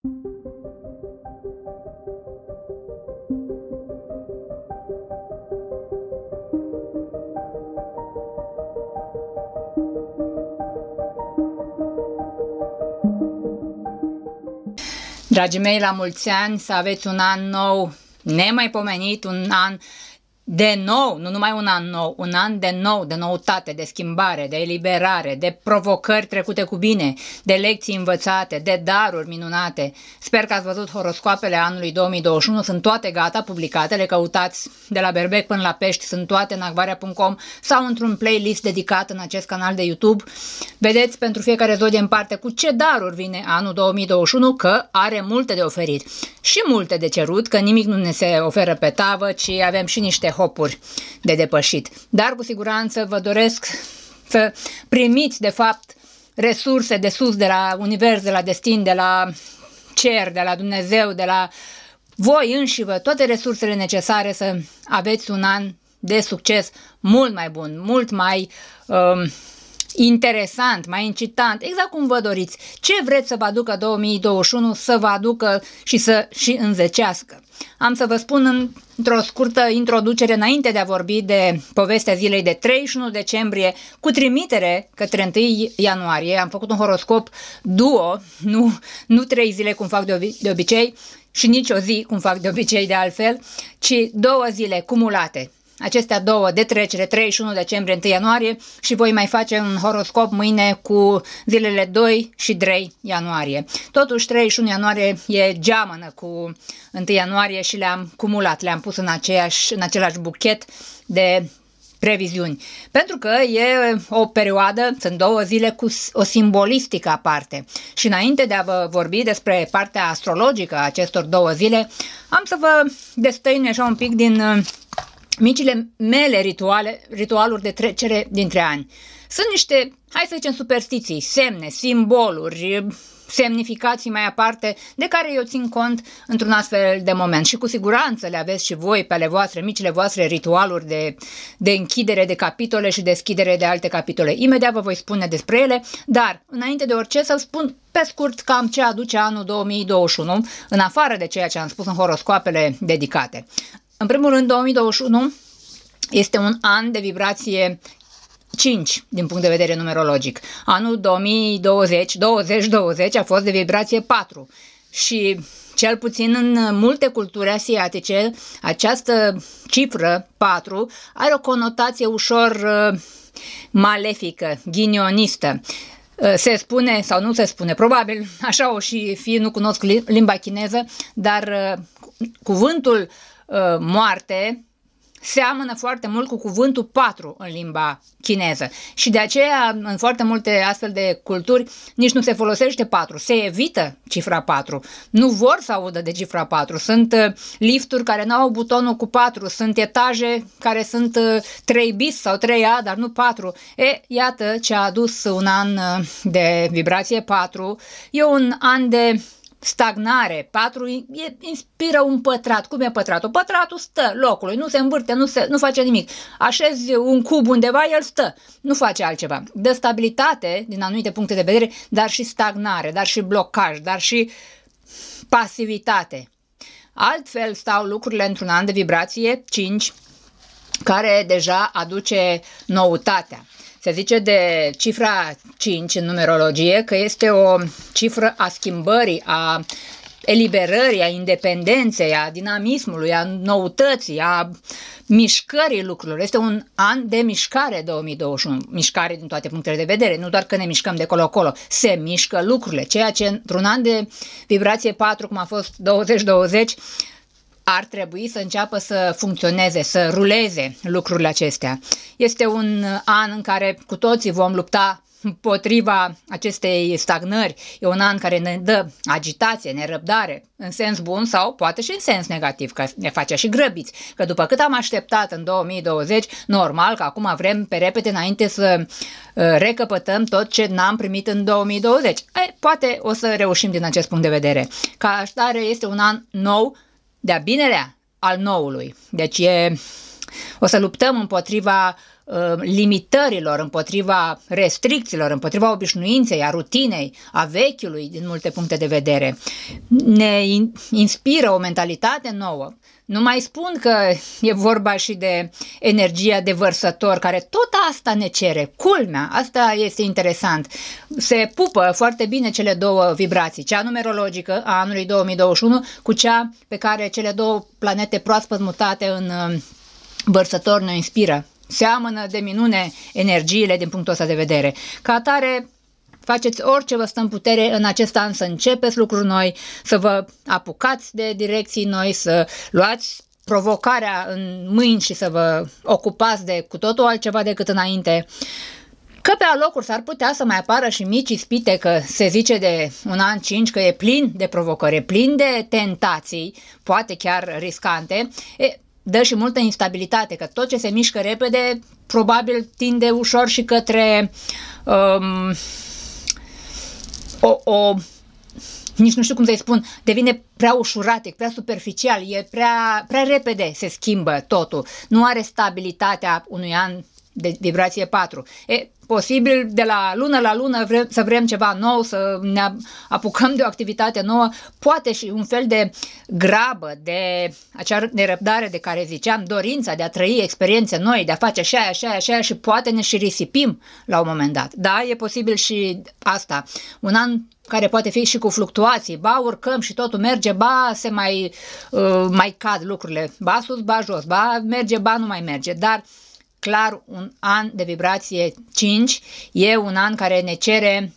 Dragii mei, la mulți ani, să aveți un an nou nemaipomenit, un an de nou, nu numai un an nou, un an de nou, de noutate, de schimbare, de eliberare, de provocări trecute cu bine, de lecții învățate, de daruri minunate. Sper că ați văzut horoscoapele anului 2021, sunt toate gata, publicate, le căutați de la Berbec până la Pești, sunt toate în acvaria.com sau într-un playlist dedicat în acest canal de YouTube. Vedeți pentru fiecare zodie în parte cu ce daruri vine anul 2021, că are multe de oferit și multe de cerut, că nimic nu ne se oferă pe tavă, ci avem și niște hopuri de depășit. Dar cu siguranță vă doresc să primiți de fapt resurse de sus, de la univers, de la destin, de la cer, de la Dumnezeu, de la voi înșivă, toate resursele necesare să aveți un an de succes mult mai bun, mult mai interesant, mai incitant, exact cum vă doriți. Ce vreți să vă aducă 2021 să vă aducă și să și înzecească. Am să vă spun într-o scurtă introducere înainte de a vorbi de povestea zilei de 31 decembrie cu trimitere către 1 ianuarie. Am făcut un horoscop duo, nu 3 zile cum fac de obicei și nici o zi cum fac de obicei de altfel, ci 2 zile cumulate. Acestea două de trecere, 31 decembrie, 1 ianuarie și voi mai face un horoscop mâine cu zilele 2 și 3 ianuarie. Totuși 31 ianuarie e geamănă cu 1 ianuarie și le-am cumulat, le-am pus în același buchet de previziuni. Pentru că e o perioadă, sunt 2 zile cu o simbolistică aparte. Și înainte de a vă vorbi despre partea astrologică a acestor 2 zile, am să vă destăinui așa un pic din micile mele ritualuri de trecere dintre ani. Sunt niște, hai să zicem, superstiții, semne, simboluri, semnificații mai aparte de care eu țin cont într-un astfel de moment. Și cu siguranță le aveți și voi pe ale voastre, micile voastre ritualuri de închidere de capitole și deschidere de alte capitole. Imediat vă voi spune despre ele, dar înainte de orice să spun pe scurt cam ce aduce anul 2021, în afară de ceea ce am spus în horoscoapele dedicate. În primul rând, 2021 este un an de vibrație 5 din punct de vedere numerologic. Anul 2020 a fost de vibrație 4 și cel puțin în multe culturi asiatice această cifră 4 are o conotație ușor malefică, ghinionistă. Se spune sau nu se spune, probabil așa o și fi, nu cunosc limba chineză, dar cuvântul moarte seamănă foarte mult cu cuvântul 4 în limba chineză și de aceea în foarte multe astfel de culturi nici nu se folosește 4, se evită cifra 4, nu vor să audă de cifra 4, sunt lifturi care nu au butonul cu 4, sunt etaje care sunt 3 bis sau 3A, dar nu 4. Iată ce a adus un an de vibrație 4, e un an de stagnare. 4 inspiră un pătrat. Cum e pătratul? Pătratul stă locului, nu se învârte, nu face nimic. Așezi un cub undeva, el stă. Nu face altceva. Dă stabilitate din anumite puncte de vedere, dar și stagnare, dar și blocaj, dar și pasivitate. Altfel stau lucrurile într-un an de vibrație 5, care deja aduce noutatea. Se zice de cifra 5 în numerologie că este o cifră a schimbării, a eliberării, a independenței, a dinamismului, a noutății, a mișcării lucrurilor. Este un an de mișcare 2021, mișcare din toate punctele de vedere, nu doar că ne mișcăm de colo-colo, se mișcă lucrurile, ceea ce într-un an de vibrație 4, cum a fost 2020, ar trebui să înceapă să funcționeze, să ruleze lucrurile acestea. Este un an în care cu toții vom lupta împotriva acestei stagnări. E un an care ne dă agitație, nerăbdare, în sens bun sau poate și în sens negativ, că ne face și grăbiți. Că după cât am așteptat în 2020, normal că acum vrem pe repede înainte să recăpătăm tot ce n-am primit în 2020. Poate o să reușim din acest punct de vedere. Ca atare este un an nou, de-a binelea al noului. Deci o să luptăm împotriva limitărilor, împotriva restricțiilor, împotriva obișnuinței, a rutinei, a vechiului din multe puncte de vedere. Ne inspiră o mentalitate nouă. Nu mai spun că e vorba și de energia de vărsător, care tot asta ne cere. Culmea, asta este interesant. Se pupă foarte bine cele două vibrații, cea numerologică a anului 2021 cu cea pe care cele două planete proaspăt mutate în vărsător ne inspiră. Seamănă de minune energiile din punctul ăsta de vedere. Ca atare, faceți orice vă stă în putere în acest an să începeți lucruri noi, să vă apucați de direcții noi, să luați provocarea în mâini și să vă ocupați de cu totul altceva decât înainte. Că pe alocuri s-ar putea să mai apară și mici ispite, că se zice de un an 5 că e plin de provocări, e plin de tentații, poate chiar riscante, dă și multă instabilitate, că tot ce se mișcă repede probabil tinde ușor și către nici nu știu cum să-i spun, devine prea ușuratic, prea superficial, e prea repede se schimbă totul. Nu are stabilitatea unui an de vibrație 4. E posibil de la lună să vrem ceva nou, să ne apucăm de o activitate nouă, poate și un fel de grabă, de acea nerăbdare de care ziceam, dorința de a trăi experiențe noi, de a face așa și poate ne și risipim la un moment dat. Da, e posibil și asta. Un an care poate fi și cu fluctuații, ba urcăm și totul merge, ba se mai cad lucrurile, ba sus, ba jos, ba merge, ba nu mai merge, dar clar, un an de vibrație 5 e un an care ne cere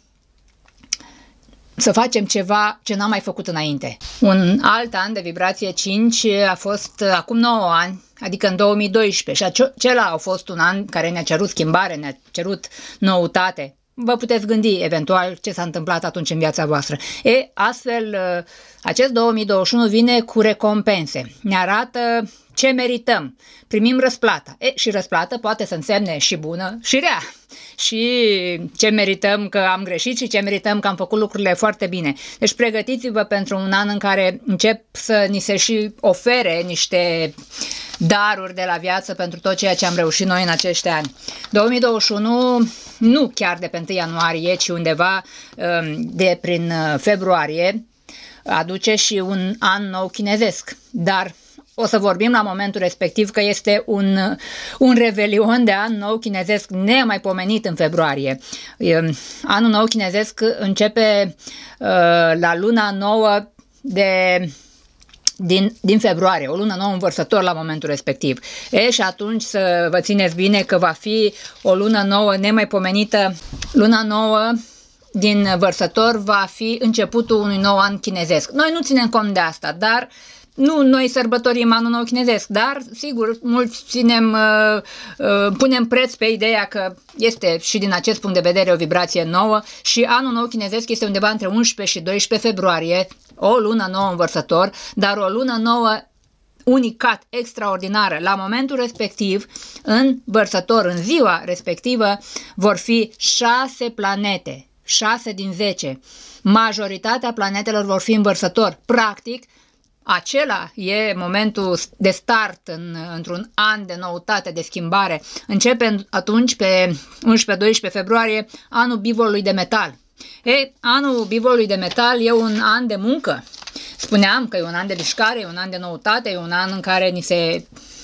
să facem ceva ce n-am mai făcut înainte. Un alt an de vibrație 5 a fost acum 9 ani, adică în 2012, și acela a fost un an care ne-a cerut schimbare, ne-a cerut noutate. Vă puteți gândi eventual ce s-a întâmplat atunci în viața voastră. Astfel, acest 2021 vine cu recompense. Ne arată ce merităm. Primim răsplata. Și răsplată poate să însemne și bună și rea. Și ce merităm că am greșit și ce merităm că am făcut lucrurile foarte bine. Deci pregătiți-vă pentru un an în care încep să ni se și ofere niște daruri de la viață pentru tot ceea ce am reușit noi în acești ani. 2021, nu chiar de pe 1 ianuarie, ci undeva de prin februarie, aduce și un an nou chinezesc. Dar o să vorbim la momentul respectiv că este un revelion de an nou chinezesc nemaipomenit în februarie. Anul nou chinezesc începe la luna nouă din februarie, o lună nouă în Vărsător la momentul respectiv. Și atunci să vă țineți bine că va fi o lună nouă nemaipomenită. Luna nouă din Vărsător va fi începutul unui nou an chinezesc. Noi nu ținem cont de asta, dar nu noi sărbătorim anul nou chinezesc, dar sigur mulți punem preț pe ideea că este și din acest punct de vedere o vibrație nouă și anul nou chinezesc este undeva între 11 și 12 februarie, o lună nouă în Vărsător, dar o lună nouă unicat, extraordinară. La momentul respectiv, în Vărsător, în ziua respectivă, vor fi 6 planete, 6 din 10. Majoritatea planetelor vor fi în Vărsător. Practic, acela e momentul de start într-un an de noutate, de schimbare. Începe atunci pe 11-12 februarie anul bivolului de metal. Anul bivolului de metal e un an de muncă. Spuneam că e un an de mișcare, e un an de noutate, e un an în care ni se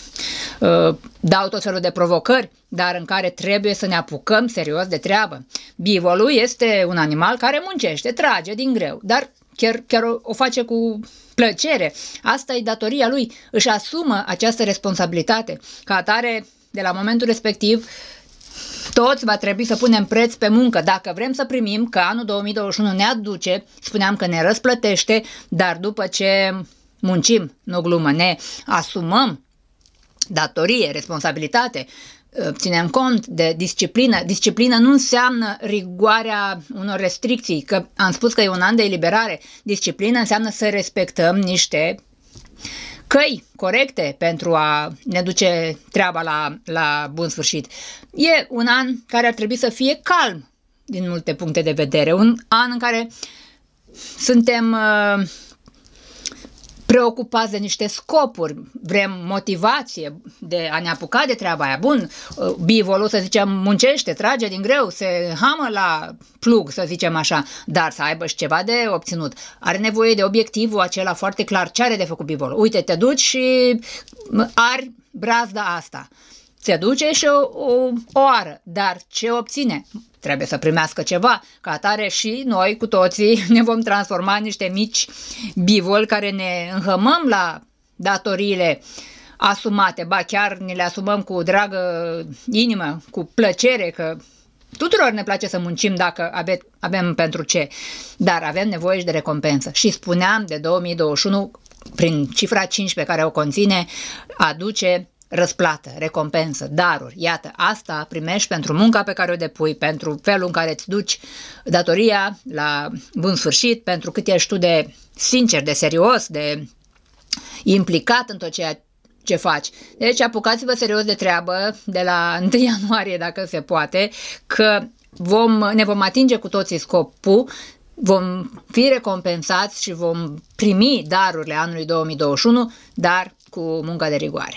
dau tot felul de provocări, dar în care trebuie să ne apucăm serios de treabă. Bivolul este un animal care muncește, trage din greu, dar chiar o face cu plăcere. Asta e datoria lui, își asumă această responsabilitate. Ca atare, de la momentul respectiv, toți va trebui să punem preț pe muncă. Dacă vrem să primim că anul 2021 ne aduce, spuneam că ne răsplătește, dar după ce muncim, nu glumă, ne asumăm datorie, responsabilitate, ținem cont de disciplină. Disciplină nu înseamnă rigoarea unor restricții, că am spus că e un an de eliberare. Disciplină înseamnă să respectăm niște căi corecte pentru a ne duce treaba la bun sfârșit. E un an care ar trebui să fie calm din multe puncte de vedere, un an în care suntem preocupați de niște scopuri, vrem motivație de a ne apuca de treaba aia. Bun, bivolul, să zicem, muncește, trage din greu, se hamă la plug, să zicem așa, dar să aibă și ceva de obținut. Are nevoie de obiectivul acela foarte clar. Ce are de făcut bivolul? Uite, te duci și ari brazda asta. Se duce și o ară, dar ce obține? Trebuie să primească ceva, ca atare și noi cu toții ne vom transforma în niște mici bivoli care ne înhămăm la datoriile asumate, ba chiar ne le asumăm cu dragă inimă, cu plăcere, că tuturor ne place să muncim dacă avem pentru ce, dar avem nevoie și de recompensă. Și spuneam de 2021, prin cifra 5 pe care o conține, aduce răsplată, recompensă, daruri. Iată, asta primești pentru munca pe care o depui, pentru felul în care îți duci datoria la bun sfârșit, pentru cât ești tu de sincer, de serios, de implicat în tot ceea ce faci. Deci apucați-vă serios de treabă de la 1 ianuarie, dacă se poate, că ne vom atinge cu toții scopul, vom fi recompensați și vom primi darurile anului 2021, dar cu munca de rigoare.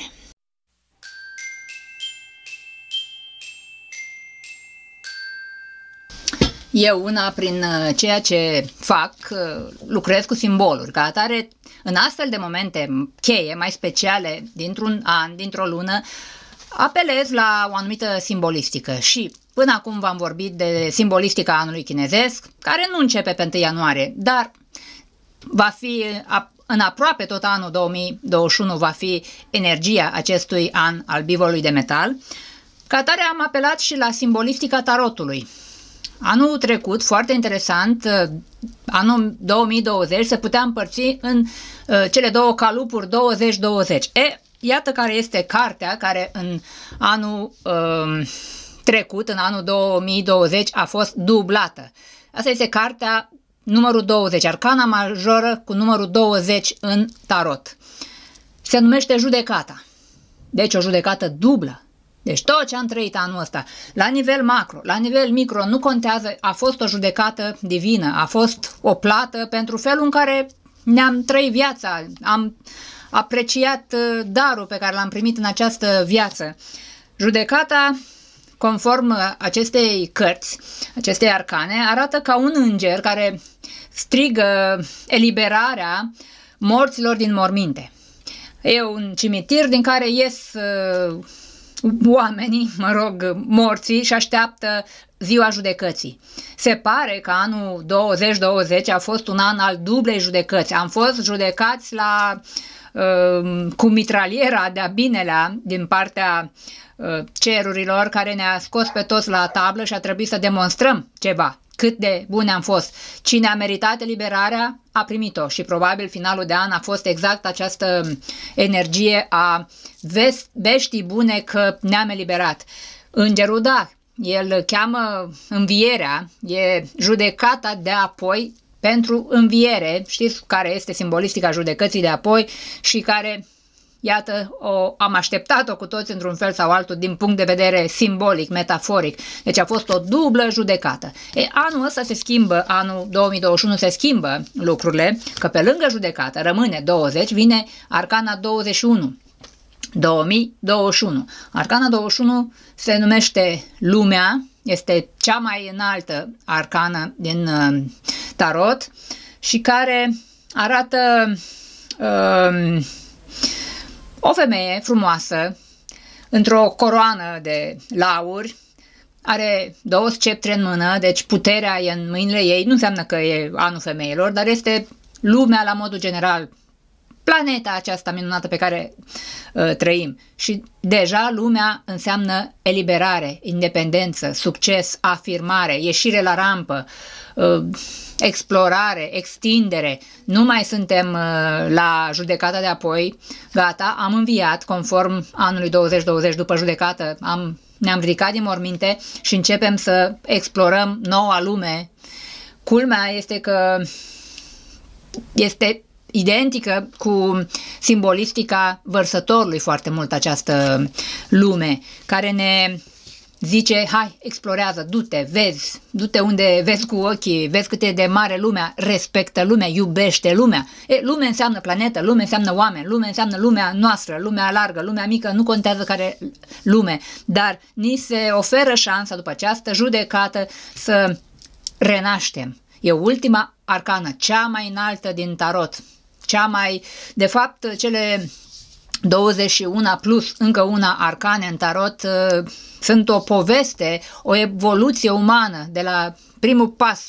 Eu, una, prin ceea ce fac, lucrez cu simboluri. Ca atare, în astfel de momente cheie, mai speciale, dintr-un an, dintr-o lună, apelez la o anumită simbolistică. Și până acum v-am vorbit de simbolistica anului chinezesc, care nu începe pe 1 ianuarie, dar va fi în aproape tot anul 2021 va fi energia acestui an al bivolului de metal. Ca atare am apelat și la simbolistica tarotului. Anul trecut, foarte interesant, anul 2020 se putea împărți în cele două calupuri 20-20. Iată care este cartea care în anul trecut, în anul 2020, a fost dublată. Asta este cartea numărul 20, arcana majoră cu numărul 20 în tarot. Se numește judecata. Deci o judecată dublă. Deci tot ce am trăit anul ăsta, la nivel macro, la nivel micro, nu contează, a fost o judecată divină, a fost o plată pentru felul în care ne-am trăit viața, am apreciat darul pe care l-am primit în această viață. Judecata, conform acestei cărți, acestei arcane, arată ca un înger care strigă eliberarea morților din morminte. E un cimitir din care ies oamenii, morții, și așteaptă ziua judecății. Se pare că anul 2020 a fost un an al dublei judecăți. Am fost judecați cu mitraliera de-a binelea din partea cerurilor, care ne-a scos pe toți la tablă și a trebuit să demonstrăm ceva. Cât de bune am fost. Cine a meritat eliberarea a primit-o și probabil finalul de an a fost exact această energie a veștii bune că ne-am eliberat. Îngerul, da, el cheamă învierea, e judecata de apoi pentru înviere. Știți care este simbolistica judecății de apoi și care, iată, am așteptat-o cu toți într-un fel sau altul din punct de vedere simbolic, metaforic. Deci a fost o dublă judecată. Anul ăsta se schimbă, anul 2021 se schimbă lucrurile, că pe lângă judecată rămâne 20, vine arcana 21. 2021. Arcana 21 se numește Lumea, este cea mai înaltă arcană din tarot și care arată o femeie frumoasă într-o coroană de lauri, are 2 sceptre în mână, deci puterea e în mâinile ei. Nu înseamnă că e anul femeilor, dar este lumea la modul general, planeta aceasta minunată pe care trăim. Și deja lumea înseamnă eliberare, independență, succes, afirmare, ieșire la rampă, explorare, extindere. Nu mai suntem la judecata de apoi, gata, am înviat conform anului 2020 după judecată, ne-am ridicat din morminte și începem să explorăm noua lume. Culmea este că este identică cu simbolistica vărsătorului foarte mult această lume, care ne zice, hai, explorează, du-te, vezi, du-te unde vezi cu ochii, vezi cât e de mare lumea, respectă lumea, iubește lumea. Lume înseamnă planetă, lume înseamnă oameni, lume înseamnă lumea noastră, lumea largă, lumea mică, nu contează care lume, dar ni se oferă șansa după această judecată să renaștem. E ultima arcană, cea mai înaltă din tarot, de fapt, cele 21 plus încă una arcane în tarot sunt o poveste, o evoluție umană de la primul pas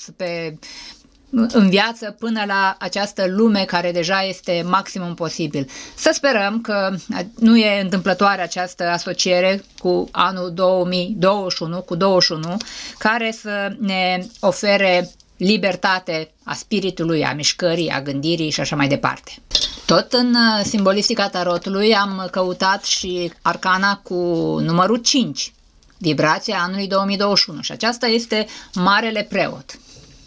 în viață până la această lume care deja este maximum posibil. Să sperăm că nu e întâmplătoare această asociere cu anul 2021, cu 21, care să ne ofere libertate a spiritului, a mișcării, a gândirii și așa mai departe. Tot în simbolistica tarotului am căutat și arcana cu numărul 5, vibrația anului 2021, și aceasta este Marele Preot.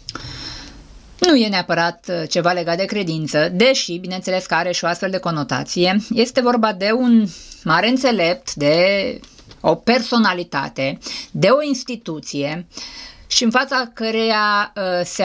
Nu e neapărat ceva legat de credință, deși, bineînțeles, că are și o astfel de conotație. Este vorba de un mare înțelept, de o personalitate, de o instituție, și în fața căreia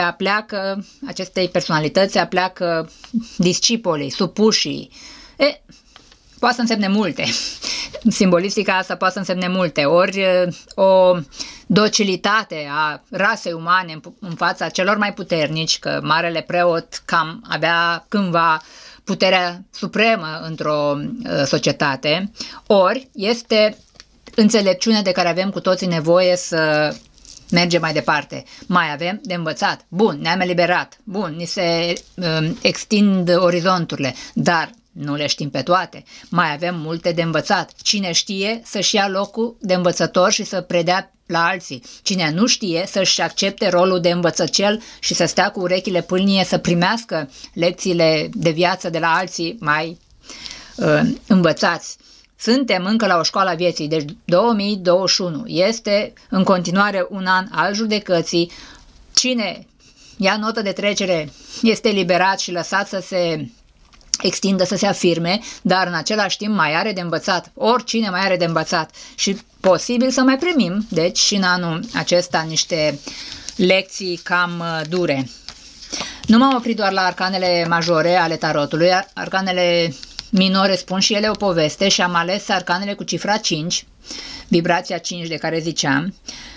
acestei personalități se apleacă discipolii, supușii. Poate să însemne multe. Simbolistica asta poate să însemne multe. Ori o docilitate a rasei umane în fața celor mai puternici, că Marele Preot cam avea cândva puterea supremă într-o societate, ori este înțelepciunea de care avem cu toții nevoie să mergem mai departe. Mai avem de învățat. Bun, ne-am eliberat. Bun, ni se extind orizonturile, dar nu le știm pe toate. Mai avem multe de învățat. Cine știe să-și ia locul de învățător și să predea la alții. Cine nu știe să-și accepte rolul de învățăcel și să stea cu urechile pâlnie să primească lecțiile de viață de la alții mai învățați. Suntem încă la o școală a vieții, deci 2021 este în continuare un an al judecății. Cine ia notă de trecere este eliberat și lăsat să se extindă, să se afirme, dar în același timp mai are de învățat. Oricine mai are de învățat și posibil să mai primim, deci și în anul acesta, niște lecții cam dure. Nu m-am oprit doar la arcanele majore ale tarotului, arcanele minore spun și ele o poveste și am ales arcanele cu cifra 5, vibrația 5 de care ziceam,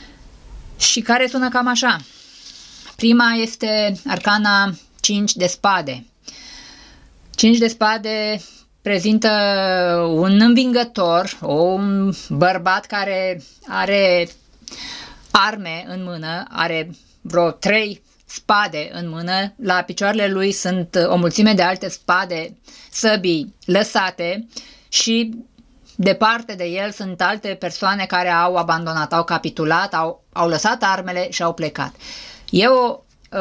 și care sună cam așa. Prima este arcana 5 de spade. 5 de spade prezintă un învingător, un bărbat care are arme în mână, are vreo 3 spade în mână, la picioarele lui sunt o mulțime de alte spade, săbii lăsate și departe de el sunt alte persoane care au abandonat, au capitulat, au lăsat armele și au plecat. E o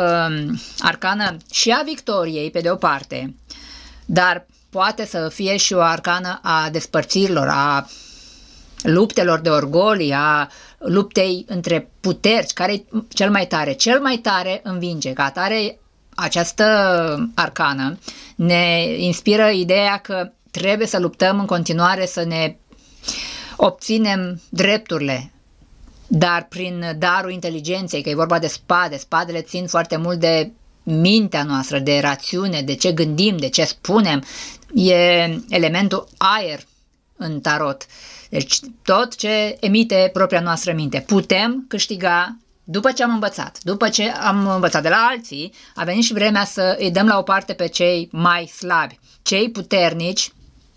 arcană și a victoriei pe de o parte, dar poate să fie și o arcană a despărțirilor, a luptelor de orgolii, a luptei între puteri, care e cel mai tare. Cel mai tare învinge. Ca atare, această arcană ne inspiră ideea că trebuie să luptăm în continuare să ne obținem drepturile, dar prin darul inteligenței, că e vorba de spade. Spadele țin foarte mult de mintea noastră, de rațiune, de ce gândim, de ce spunem. E elementul aer în tarot. Deci tot ce emite propria noastră minte. Putem câștiga după ce am învățat. După ce am învățat de la alții, a venit și vremea să îi dăm la o parte pe cei mai slabi. Cei puternici,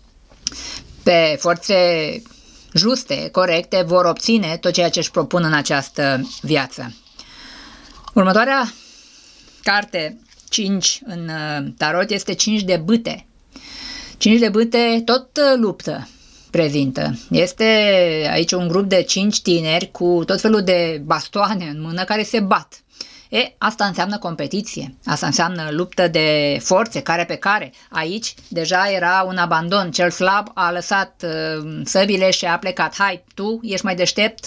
pe forțe juste, corecte, vor obține tot ceea ce își propun în această viață. Următoarea carte 5 în tarot este 5 de bâte. 5 de bâte tot luptă prezintă. Este aici un grup de 5 tineri cu tot felul de bastoane în mână care se bat. Asta înseamnă competiție, asta înseamnă luptă de forțe, care pe care. Aici deja era un abandon, cel slab a lăsat săbile și a plecat. Hai, tu ești mai deștept,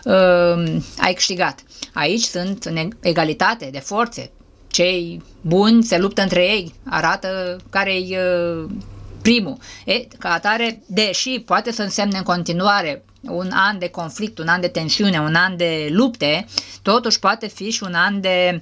ai câștigat. Aici sunt în egalitate de forțe. Cei buni se luptă între ei, arată care-i primul. Ca atare, deși poate să însemne în continuare un an de conflict, un an de tensiune, un an de lupte, totuși poate fi și un an de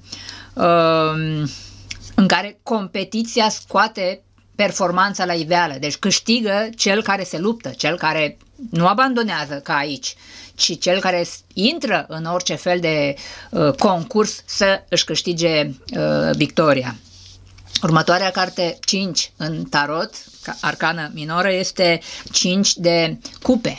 în care competiția scoate performanța la iveală. Deci câștigă cel care se luptă, cel care nu abandonează ca aici, ci cel care intră în orice fel de concurs să își câștige victoria. Următoarea carte 5 în tarot, arcană minoră, este 5 de cupe.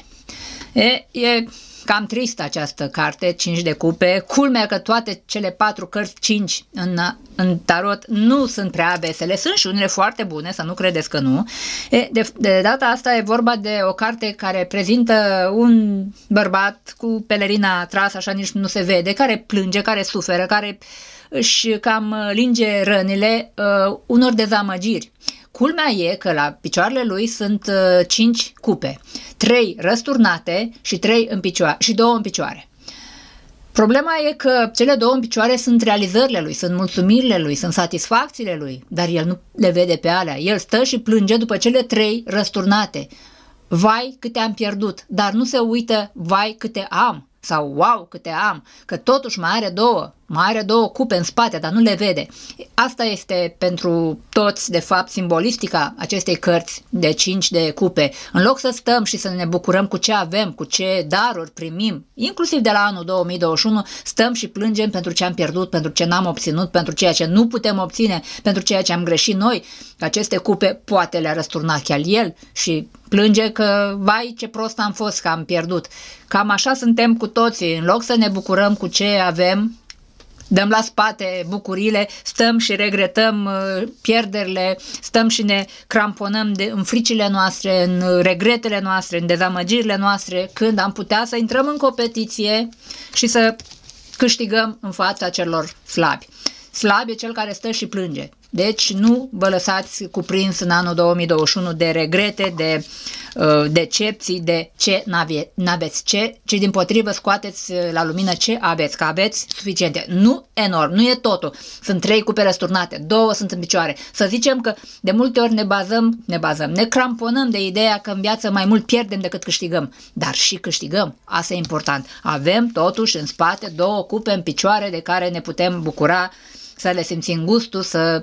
E cam tristă această carte, 5 de cupe. Culmea că toate cele 4 cărți 5 în tarot nu sunt prea vesele, sunt și unele foarte bune, să nu credeți că nu. De data asta e vorba de o carte care prezintă un bărbat cu pelerina trasă, așa nici nu se vede, care plânge, care suferă, care își cam linge rănile unor dezamăgiri. Culmea e că la picioarele lui sunt 5 cupe, 3 răsturnate și 2 în picioare. Problema e că cele 2 în picioare sunt realizările lui, sunt mulțumirile lui, sunt satisfacțiile lui, dar el nu le vede pe alea. El stă și plânge după cele 3 răsturnate. Vai câte am pierdut, dar nu se uită vai câte am sau wow câte am, că totuși mai are două cupe în spate, dar nu le vede. Asta este pentru toți, de fapt, simbolistica acestei cărți de 5 de cupe. În loc să stăm și să ne bucurăm cu ce avem, cu ce daruri primim, inclusiv de la anul 2021, stăm și plângem pentru ce am pierdut, pentru ce n-am obținut, pentru ceea ce nu putem obține, pentru ceea ce am greșit noi. Aceste cupe poate le-a răsturnat chiar el și plânge că, vai, ce prost am fost că am pierdut. Cam așa suntem cu toții. În loc să ne bucurăm cu ce avem, dăm la spate bucurile, stăm și regretăm pierderile, stăm și ne cramponăm în fricile noastre, în regretele noastre, în dezamăgirile noastre, când am putea să intrăm în competiție și să câștigăm în fața celor slabi. Slab e cel care stă și plânge. Deci nu vă lăsați cuprins în anul 2021 de regrete, de decepții, de ce n-aveți ce, ci dimpotrivă scoateți la lumină ce aveți, că aveți suficiente. Nu enorm, nu e totul. Sunt 3 cupe răsturnate, 2 sunt în picioare. Să zicem că de multe ori ne cramponăm de ideea că în viață mai mult pierdem decât câștigăm. Dar și câștigăm, asta e important. Avem totuși în spate 2 cupe în picioare de care ne putem bucura, să le simțim gustul, să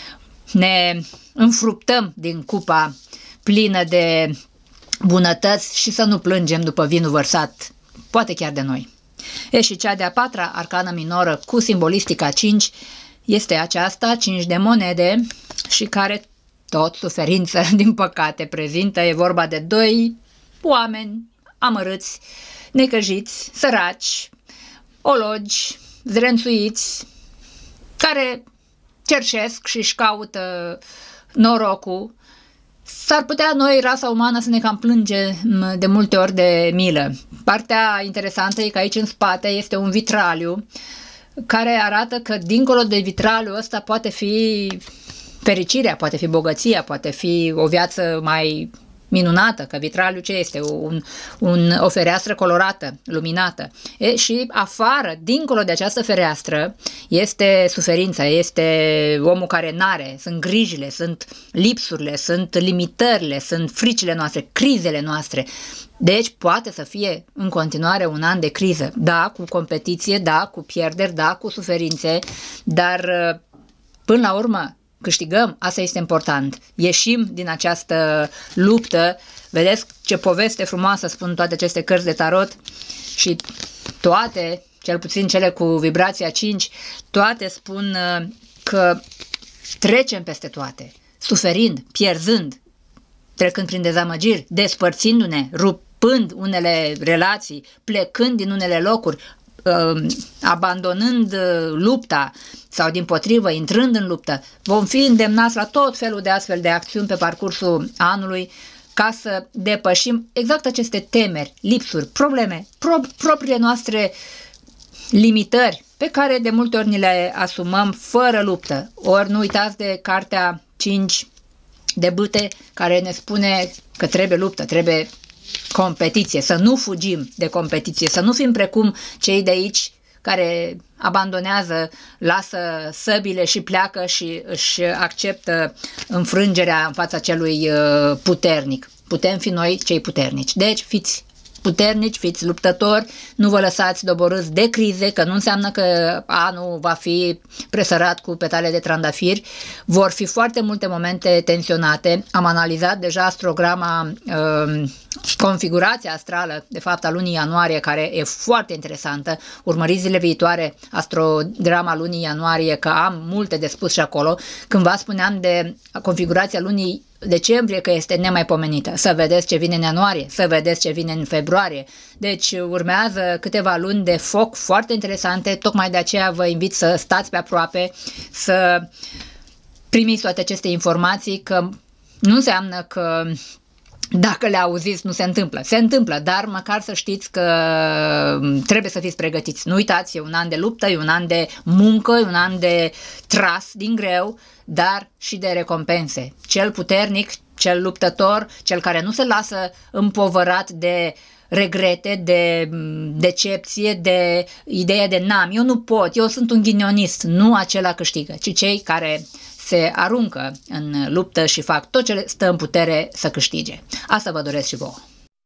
ne înfruptăm din cupa plină de bunătăți și să nu plângem după vinul vărsat, poate chiar de noi. Și cea de-a 4-a arcană minoră cu simbolistica 5 este aceasta, 5 de monede, și care tot suferință, din păcate, prezintă. E vorba de 2 oameni amărâți, necăjiți, săraci, ologi, zrențuiți, care cerșesc și își caută norocul. S-ar putea noi, rasa umană, să ne cam plânge de multe ori de milă. Partea interesantă e că aici în spate este un vitraliu care arată că dincolo de vitraliul ăsta poate fi fericirea, poate fi bogăția, poate fi o viață mai minunată, că vitraliul ce este? O fereastră colorată, luminată. Și afară, dincolo de această fereastră, este suferința, este omul care n-are, sunt grijile, sunt lipsurile, sunt limitările, sunt fricile noastre, crizele noastre. Deci poate să fie în continuare un an de criză, da, cu competiție, da, cu pierderi, da, cu suferințe, dar până la urmă câștigăm, asta este important. Ieșim din această luptă. Vedeți ce poveste frumoasă spun toate aceste cărți de tarot și toate, cel puțin cele cu vibrația 5, toate spun că trecem peste toate, suferind, pierzând, trecând prin dezamăgiri, despărțindu-ne, rupând unele relații, plecând din unele locuri, abandonând lupta sau dimpotrivă intrând în luptă. Vom fi îndemnați la tot felul de astfel de acțiuni pe parcursul anului ca să depășim exact aceste temeri, lipsuri, probleme, propriile noastre limitări pe care de multe ori ni le asumăm fără luptă. Ori nu uitați de cartea 5 de bâte care ne spune că trebuie luptă, trebuie competiție, să nu fugim de competiție, să nu fim precum cei de aici care abandonează, lasă săbile și pleacă și își acceptă înfrângerea în fața celui puternic. Putem fi noi cei puternici. Deci fiți puternici, fiți luptători, nu vă lăsați doborâți de crize, că nu înseamnă că anul va fi presărat cu petale de trandafiri. Vor fi foarte multe momente tensionate. Am analizat deja astrograma, configurația astrală, de fapt, a lunii ianuarie, care e foarte interesantă. Urmăriți zile viitoare astrograma lunii ianuarie, că am multe de spus și acolo. Cândva spuneam de configurația lunii decembrie că este nemaipomenită. Să vedeți ce vine în ianuarie, să vedeți ce vine în februarie. Deci urmează câteva luni de foc foarte interesante, tocmai de aceea vă invit să stați pe aproape, să primiți toate aceste informații, că nu înseamnă că dacă le auziți nu se întâmplă. Se întâmplă, dar măcar să știți că trebuie să fiți pregătiți. Nu uitați, e un an de luptă, e un an de muncă, e un an de tras din greu, dar și de recompense. Cel puternic, cel luptător, cel care nu se lasă împovărat de regrete, de decepție, de ideea de n-am, eu nu pot, eu sunt un ghinionist, nu acela câștigă, ci cei care se aruncă în luptă și fac tot ce stă în putere să câștige. Asta vă doresc și vouă.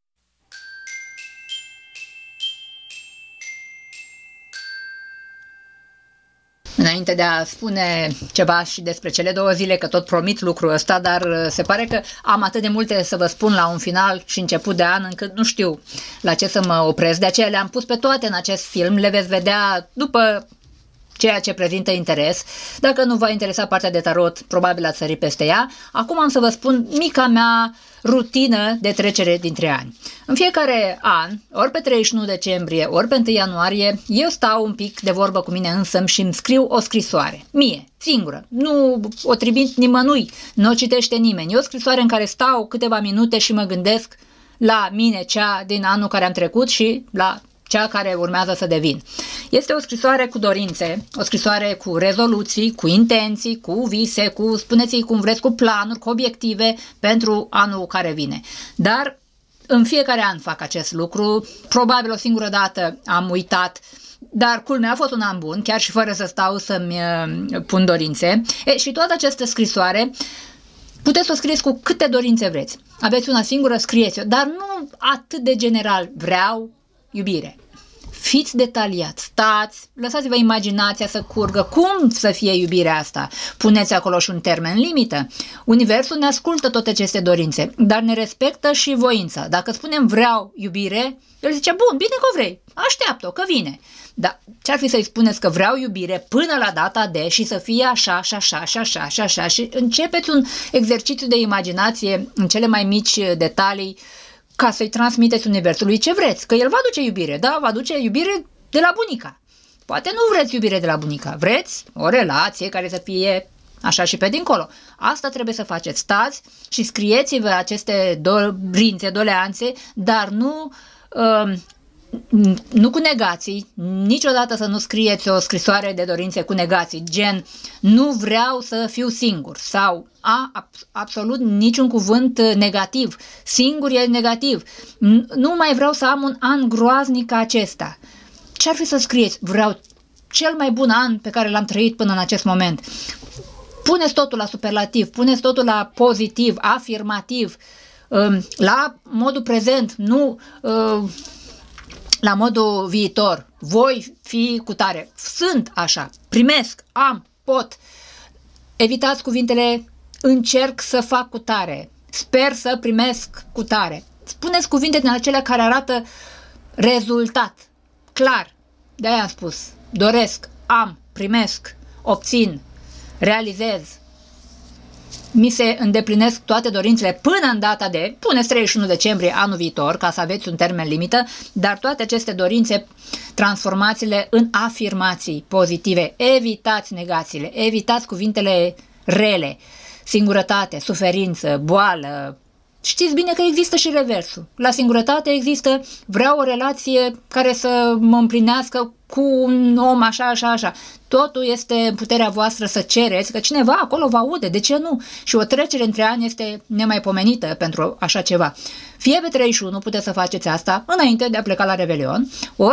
Înainte de a spune ceva și despre cele 2 zile, că tot promit lucrul ăsta, dar se pare că am atât de multe să vă spun la un final și început de an, încât nu știu la ce să mă opresc. De aceea le-am pus pe toate în acest film, le veți vedea după ceea ce prezintă interes. Dacă nu v-a interesat partea de tarot, probabil ați sărit peste ea. Acum am să vă spun mica mea rutină de trecere dintre ani. În fiecare an, ori pe 31 decembrie, ori pe 1 ianuarie, eu stau un pic de vorbă cu mine însămi și îmi scriu o scrisoare. Mie, singură. Nu o trimit nimănui, nu o citește nimeni. E o scrisoare în care stau câteva minute și mă gândesc la mine, cea din anul care am trecut și la cea care urmează să devin. Este o scrisoare cu dorințe, o scrisoare cu rezoluții, cu intenții, cu vise, cu, spuneți-i cum vreți, cu planuri, cu obiective pentru anul care vine. Dar în fiecare an fac acest lucru, probabil o singură dată am uitat, dar culmea a fost un an bun, chiar și fără să stau să-mi pun dorințe. Și toată această scrisoare puteți să o scrieți cu câte dorințe vreți. Aveți una singură, scrieți-o, dar nu atât de general. Vreau iubire. Fiți detaliați, stați, lăsați-vă imaginația să curgă. Cum să fie iubirea asta? Puneți acolo și un termen limită. Universul ne ascultă toate aceste dorințe, dar ne respectă și voința. Dacă spunem vreau iubire, el zice, bun, bine că vrei, așteaptă-o, că vine. Dar ce-ar fi să-i spuneți că vreau iubire până la data de și să fie așa și așa și așa și așa și începeți un exercițiu de imaginație în cele mai mici detalii, ca să-i transmiteți universului ce vreți, că el va aduce iubire, da? Va aduce iubire de la bunica. Poate nu vreți iubire de la bunica, vreți o relație care să fie așa și pe dincolo. Asta trebuie să faceți. Stați și scrieți-vă aceste dorințe, doleanțe, dar nu cu negații, niciodată să nu scrieți o scrisoare de dorințe cu negații, gen nu vreau să fiu singur sau absolut niciun cuvânt negativ, singur e negativ, nu mai vreau să am un an groaznic ca acesta. Ce-ar fi să scrieți? Vreau cel mai bun an pe care l-am trăit până în acest moment. Puneți totul la superlativ, puneți totul la pozitiv, afirmativ, la modul prezent, nu la modul viitor. Voi fi cu tare. Sunt așa. Primesc, am, pot. Evitați cuvintele încerc să fac cu tare. Sper să primesc cu tare. Spuneți cuvinte din acelea care arată rezultat. Clar. De-aia am spus. Doresc, am, primesc, obțin, realizez. Mi se îndeplinesc toate dorințele până în data de, puneți 31 decembrie anul viitor, ca să aveți un termen limită, dar toate aceste dorințe, transformați-le în afirmații pozitive. Evitați negațiile, evitați cuvintele rele, singurătate, suferință, boală. Știți bine că există și reversul. La singurătate există vreau o relație care să mă împlinească cu un om așa, așa, așa. Totul este în puterea voastră să cereți, că cineva acolo vă aude, de ce nu? Și o trecere între ani este nemaipomenită pentru așa ceva. Fie pe 31 puteți să faceți asta înainte de a pleca la Revelion, ori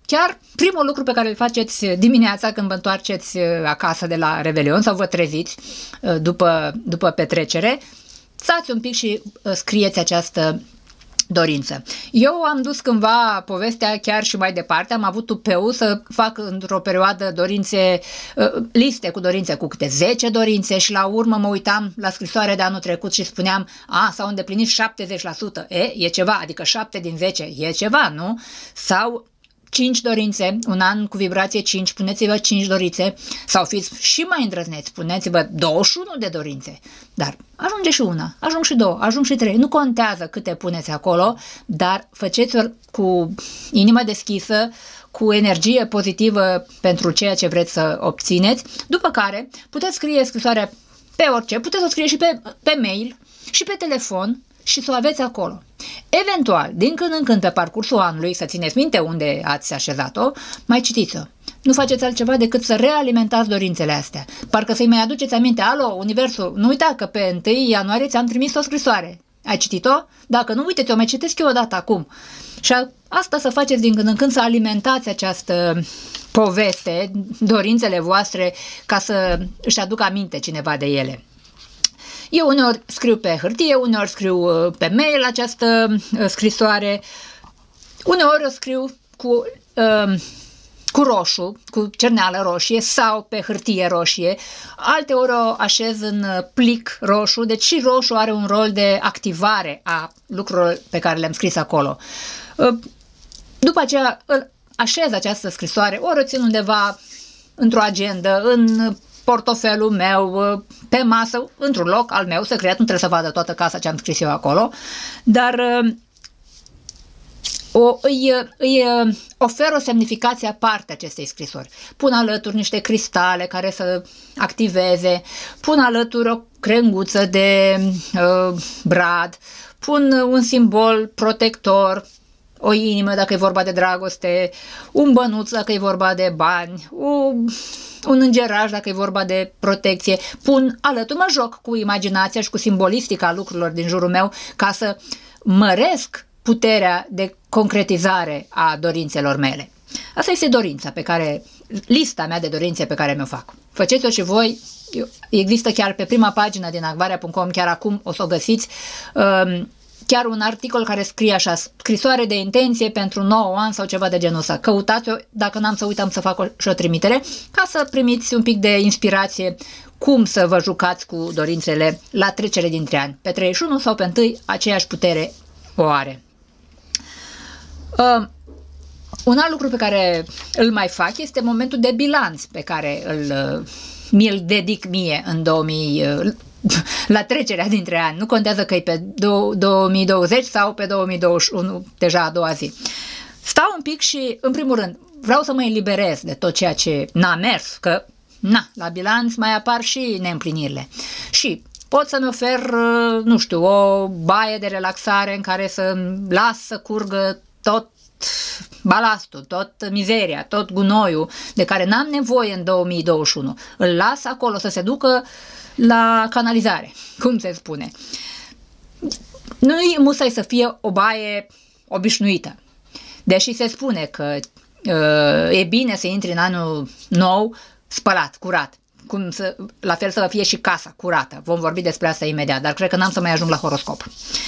chiar primul lucru pe care îl faceți dimineața când vă întoarceți acasă de la Revelion sau vă treziți după petrecere, stați un pic și scrieți această dorință. Eu am dus cândva povestea chiar și mai departe, am avut tupeu să fac într-o perioadă dorințe, liste cu dorințe, cu câte 10 dorințe și la urmă mă uitam la scrisoarea de anul trecut și spuneam, s-au îndeplinit 70%, e ceva, adică 7 din 10, e ceva, nu? Sau 5 dorințe, un an cu vibrație 5, puneți-vă 5 dorințe sau fiți și mai îndrăzneți, puneți-vă 21 de dorințe, dar ajunge și una, ajung și două, ajung și trei, nu contează câte puneți acolo, dar faceți-o cu inima deschisă, cu energie pozitivă pentru ceea ce vreți să obțineți, după care puteți scrie scrisoarea pe orice, puteți o scrie și pe mail și pe telefon, și să o aveți acolo. Eventual, din când în când pe parcursul anului, să țineți minte unde ați așezat-o, mai citiți-o. Nu faceți altceva decât să realimentați dorințele astea. Parcă să-i mai aduceți aminte, alo, Universul, nu uita că pe 1 ianuarie ți-am trimis o scrisoare. Ai citit-o? Dacă nu, uite-te, o mai citesc eu o dată acum. Și asta să faceți din când în când, să alimentați această poveste, dorințele voastre, ca să își aducă aminte cineva de ele. Eu uneori scriu pe hârtie, uneori scriu pe mail această scrisoare, uneori o scriu cu roșu, cu cerneală roșie sau pe hârtie roșie, alteori o așez în plic roșu, deci și roșu are un rol de activare a lucrurilor pe care le-am scris acolo. După aceea așez această scrisoare, ori o țin undeva într-o agendă, în portofelul meu, pe masă, într-un loc al meu secret, nu trebuie să vadă toată casa ce am scris eu acolo, dar îi ofer o semnificație aparte acestei scrisori. Pun alături niște cristale care să activeze, pun alături o crenguță de brad, pun un simbol protector, o inimă dacă e vorba de dragoste, un bănuț dacă e vorba de bani, un îngeraj dacă e vorba de protecție. Pun alături, mă joc cu imaginația și cu simbolistica lucrurilor din jurul meu ca să măresc puterea de concretizare a dorințelor mele. Asta este dorința lista mea de dorințe pe care mi-o fac. Faceți-o și voi, există chiar pe prima pagină din acvaria.com, chiar acum o să o găsiți, chiar un articol care scrie așa, scrisoare de intenție pentru 9 ani sau ceva de genul ăsta. Căutați-o, dacă n-am să uitam să fac și o trimitere, ca să primiți un pic de inspirație cum să vă jucați cu dorințele la trecere dintre ani. Pe 31 sau pe 1 aceeași putere o are. Un alt lucru pe care îl mai fac este momentul de bilanț pe care mi-l dedic mie în 2000, la trecerea dintre ani. Nu contează că e pe 2020 sau pe 2021, deja a doua zi. Stau un pic și, în primul rând, vreau să mă eliberez de tot ceea ce n-a mers, că, la bilanț mai apar și neîmplinirile. Și pot să-mi ofer, nu știu, o baie de relaxare în care să las să curgă tot balastul, tot mizeria, tot gunoiul de care n-am nevoie în 2021. Îl las acolo să se ducă la canalizare, cum se spune. Nu-i musai să fie o baie obișnuită. Deși se spune că e bine să intri în anul nou spălat, curat. La fel să fie și casa curată. Vom vorbi despre asta imediat, dar cred că n-am să mai ajung la horoscop.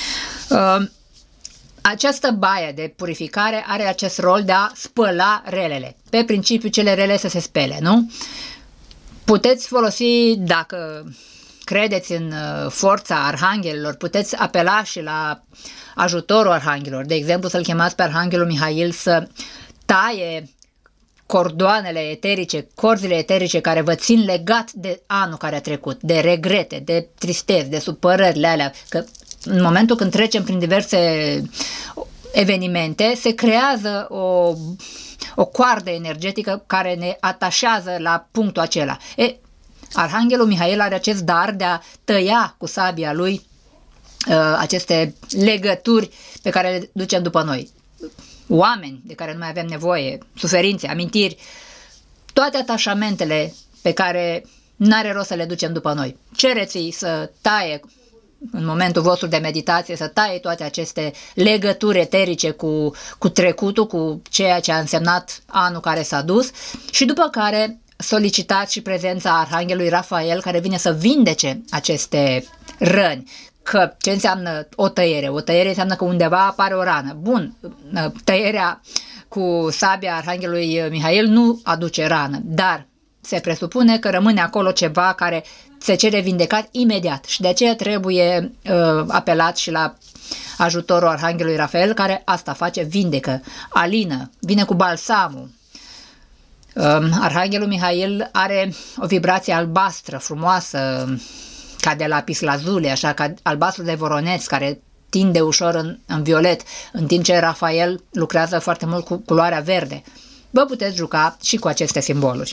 Această baie de purificare are acest rol de a spăla relele. Pe principiu, cele rele să se spele, nu? Puteți folosi, dacă credeți în forța arhanghelilor, puteți apela și la ajutorul arhanghelilor. De exemplu, să-l chemați pe arhanghelul Mihail să taie cordoanele eterice, corzile eterice care vă țin legat de anul care a trecut, de regrete, de tristeți, de supărările alea, că în momentul când trecem prin diverse evenimente, se creează o coardă energetică care ne atașează la punctul acela. Arhanghelul Mihail are acest dar de a tăia cu sabia lui aceste legături pe care le ducem după noi. Oameni de care nu mai avem nevoie, suferințe, amintiri, toate atașamentele pe care n-are rost să le ducem după noi. Cereți-i să taie în momentul vostru de meditație, să taie toate aceste legături eterice cu trecutul, cu ceea ce a însemnat anul care s-a dus și după care solicitați și prezența Arhanghelului Rafael, care vine să vindece aceste răni. Că ce înseamnă o tăiere? O tăiere înseamnă că undeva apare o rană. Bun, tăierea cu sabia Arhanghelului Mihail nu aduce rană, dar se presupune că rămâne acolo ceva care se cere vindecat imediat și de aceea trebuie apelat și la ajutorul Arhanghelului Rafael, care asta face, vindecă, alină, vine cu balsamul. Arhanghelul Mihail are o vibrație albastră, frumoasă, ca de lapis lazuli, așa, ca albastru de voroneț, care tinde ușor în violet, în timp ce Rafael lucrează foarte mult cu culoarea verde. Vă puteți juca și cu aceste simboluri.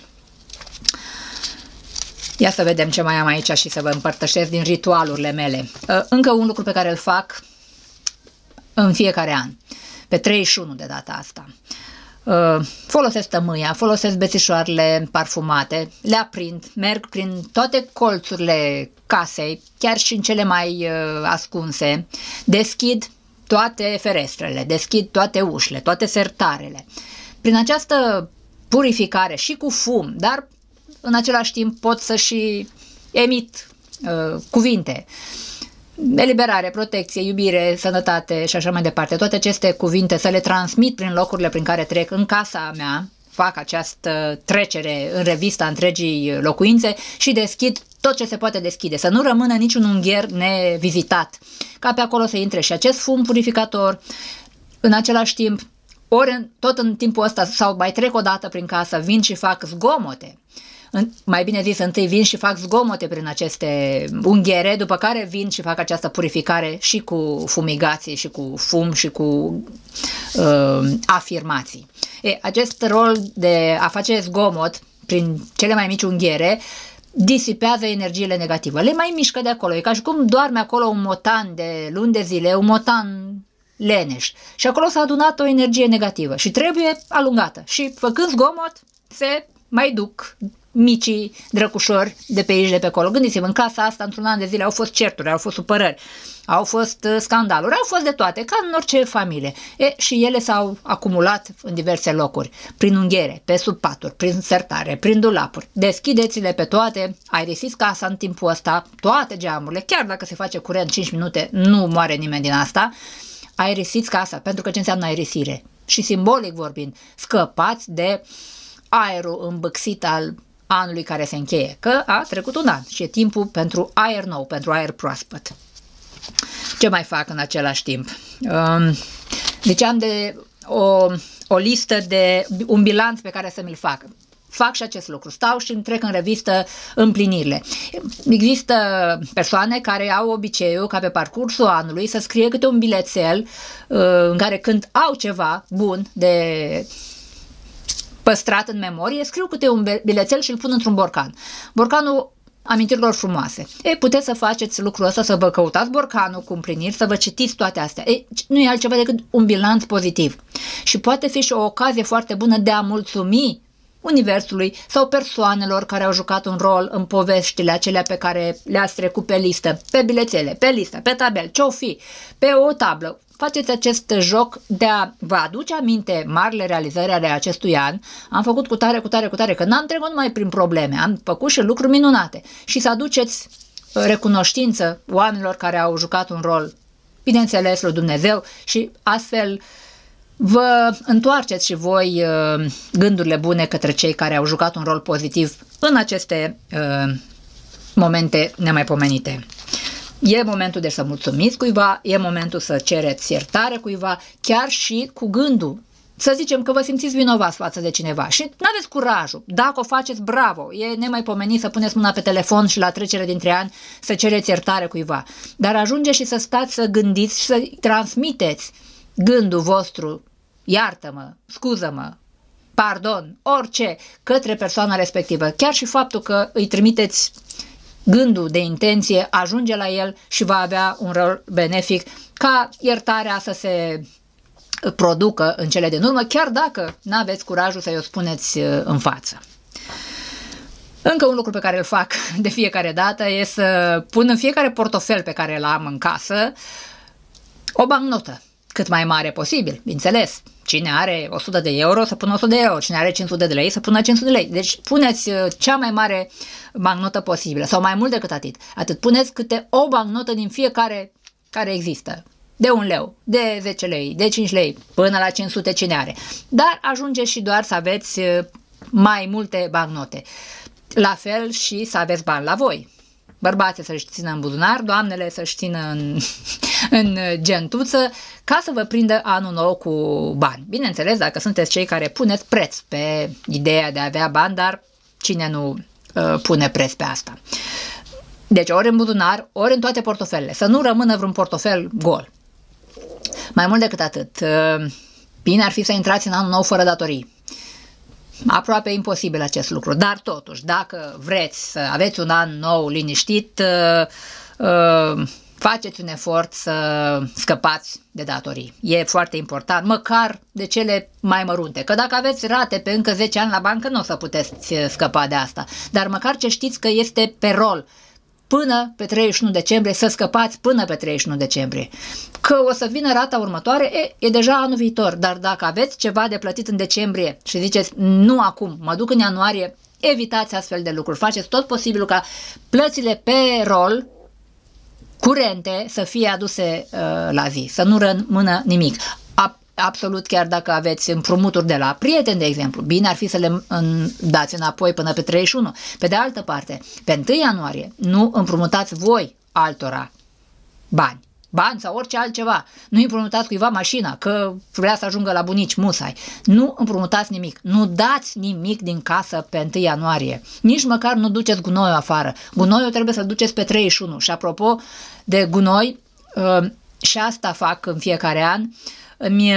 Ia să vedem ce mai am aici și să vă împărtășesc din ritualurile mele. Încă un lucru pe care îl fac în fiecare an, pe 31 de data asta. Folosesc tămâia, folosesc bețișoarele parfumate, le aprind, merg prin toate colțurile casei, chiar și în cele mai ascunse, deschid toate ferestrele, deschid toate ușile, toate sertarele. Prin această purificare și cu fum, dar în același timp pot să și emit cuvinte. Eliberare, protecție, iubire, sănătate și așa mai departe. Toate aceste cuvinte să le transmit prin locurile prin care trec în casa mea, fac această trecere în revista întregii locuințe și deschid tot ce se poate deschide, să nu rămână niciun ungher nevizitat, ca pe acolo să intre și acest fum purificator. În același timp, ori tot în timpul ăsta sau mai trec o dată prin casă, vin și fac zgomote. Mai bine zis, întâi vin și fac zgomote prin aceste unghiere, după care vin și fac această purificare și cu fumigații și cu fum și cu afirmații. Acest rol de a face zgomot prin cele mai mici unghiere disipează energiile negative. Le mai mișcă de acolo. E ca și cum doarme acolo un motan de luni de zile, un motan leneș. Și acolo s-a adunat o energie negativă și trebuie alungată. Și făcând zgomot se mai duc micii drăcușori de pe aici, de pe acolo. Gândiți-vă, în casa asta, într-un an de zile, au fost certuri, au fost supărări, au fost scandaluri, au fost de toate, ca în orice familie. Și ele s-au acumulat în diverse locuri, prin unghiere, pe sub paturi, prin sertare, prin dulapuri. Deschideți-le pe toate, aerisiți casa în timpul ăsta, toate geamurile, chiar dacă se face curent 5 minute, nu moare nimeni din asta, aerisiți casa, pentru că ce înseamnă aerisire? Și simbolic vorbind, scăpați de aerul îmbâxit al anului care se încheie, că a trecut un an și e timpul pentru aer nou, pentru aer proaspăt. Ce mai fac în același timp? Deci am de o listă de un bilanț pe care să mi-l fac. Fac și acest lucru. Stau și îmi trec în revistă împlinirile. Există persoane care au obiceiul ca pe parcursul anului să scrie câte un bilețel în care când au ceva bun de păstrat în memorie, scriu câte un bilețel și îl pun într-un borcan. Borcanul amintirilor frumoase. Puteți să faceți lucrul ăsta, să vă căutați borcanul cu împliniri, să vă citiți toate astea. Nu e altceva decât un bilanț pozitiv. Și poate fi și o ocazie foarte bună de a mulțumi universului sau persoanelor care au jucat un rol în poveștile acelea pe care le-ați trecut pe listă, pe bilețele, pe listă, pe tabel, ce-o fi, pe o tablă. Faceți acest joc de a vă aduce aminte marile realizări ale acestui an. Am făcut cu tare, cu tare, cu tare, că n-am trecut numai prin probleme, am făcut și lucruri minunate. Și să aduceți recunoștință oamenilor care au jucat un rol, bineînțeles, lui Dumnezeu, și astfel vă întoarceți și voi gândurile bune către cei care au jucat un rol pozitiv în aceste momente nemaipomenite. E momentul de să mulțumiți cuiva, e momentul să cereți iertare cuiva, chiar și cu gândul. Să zicem că vă simțiți vinovați față de cineva și nu aveți curajul. Dacă o faceți, bravo! E nemaipomenit să puneți mâna pe telefon și la trecere dintre ani să cereți iertare cuiva. Dar ajunge și să stați să gândiți și să transmiteți gândul vostru, iartă-mă, scuză-mă, pardon, orice, către persoana respectivă. Chiar și faptul că îi trimiteți gândul de intenție ajunge la el și va avea un rol benefic ca iertarea să se producă în cele din urmă, chiar dacă nu aveți curajul să-i o spuneți în față. Încă un lucru pe care îl fac de fiecare dată e să pun în fiecare portofel pe care îl am în casă o bancnotă, cât mai mare posibil, bineînțeles. Cine are 100 de euro să pună 100 de euro, cine are 500 de lei să pună 500 de lei. Deci puneți cea mai mare bancnotă posibilă sau mai mult decât atât. Puneți câte o bancnotă din fiecare care există. De 1 leu, de 10 lei, de 5 lei, până la 500 cine are. Dar ajunge și doar să aveți mai multe bancnote. La fel și să aveți bani la voi. Bărbații să-și țină în buzunar, doamnele să-și țină în gentuță, ca să vă prindă anul nou cu bani. Bineînțeles, dacă sunteți cei care puneți preț pe ideea de a avea bani, dar cine nu pune preț pe asta? Deci ori în buzunar, ori în toate portofelele. Să nu rămână vreun portofel gol. Mai mult decât atât, bine ar fi să intrați în anul nou fără datorii. Aproape imposibil acest lucru, dar totuși, dacă vreți să aveți un an nou liniștit, faceți un efort să scăpați de datorii. E foarte important, măcar de cele mai mărunte, că dacă aveți rate pe încă 10 ani la bancă, nu o să puteți scăpa de asta, dar măcar ce știți că este pe rol până pe 31 decembrie, să scăpați până pe 31 decembrie. Că o să vină rata următoare, e deja anul viitor, dar dacă aveți ceva de plătit în decembrie și ziceți, nu acum, mă duc în ianuarie, evitați astfel de lucruri. Faceți tot posibilul ca plățile pe rol curente să fie aduse la zi, să nu rămână nimic. Absolut, chiar dacă aveți împrumuturi de la prieteni, de exemplu, bine ar fi să le dați înapoi până pe 31. Pe de altă parte, pe 1 ianuarie nu împrumutați voi altora bani sau orice altceva. Nu împrumutați cuiva mașina, că vrea să ajungă la bunici, musai. Nu împrumutați nimic. Nu dați nimic din casă pe 1 ianuarie. Nici măcar nu duceți gunoiul afară. Gunoiul trebuie să-l duceți pe 31. Și apropo de gunoi, și asta fac în fiecare an, îmi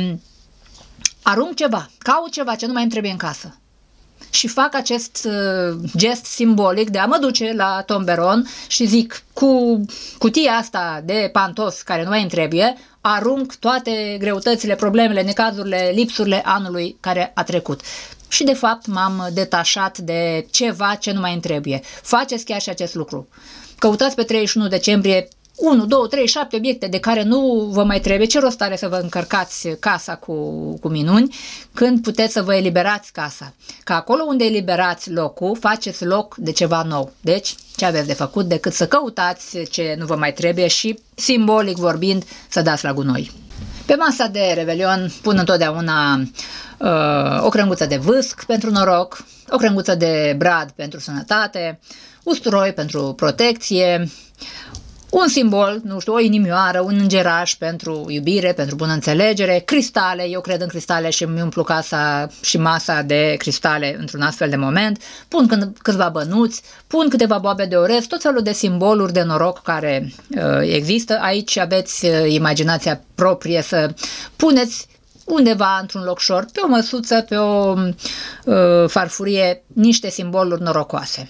arunc ceva, caut ceva ce nu mai îmi trebuie în casă și fac acest gest simbolic de a mă duce la tomberon și zic, cu cutia asta de pantofi care nu mai îmi trebuie, arunc toate greutățile, problemele, necazurile, lipsurile anului care a trecut. Și de fapt m-am detașat de ceva ce nu mai îmi trebuie. Faceți chiar și acest lucru. Căutați pe 31 decembrie 1, 2, 3, 7 obiecte de care nu vă mai trebuie. Ce rost are să vă încărcați casa cu minuni când puteți să vă eliberați casa? Că acolo unde eliberați locul, faceți loc de ceva nou. Deci, ce aveți de făcut decât să căutați ce nu vă mai trebuie și, simbolic vorbind, să dați la gunoi. Pe masa de Revelion pun întotdeauna o crânguță de vâsc pentru noroc, o crânguță de brad pentru sănătate, usturoi pentru protecție, un simbol, nu știu, o inimioară, un îngeraș pentru iubire, pentru bună înțelegere, cristale, eu cred în cristale și îmi umplu casa și masa de cristale într-un astfel de moment, pun câțiva bănuți, pun câteva boabe de orez, tot felul de simboluri de noroc care există. Aici aveți imaginația proprie să puneți undeva într-un locșor, pe o măsuță, pe o farfurie, niște simboluri norocoase.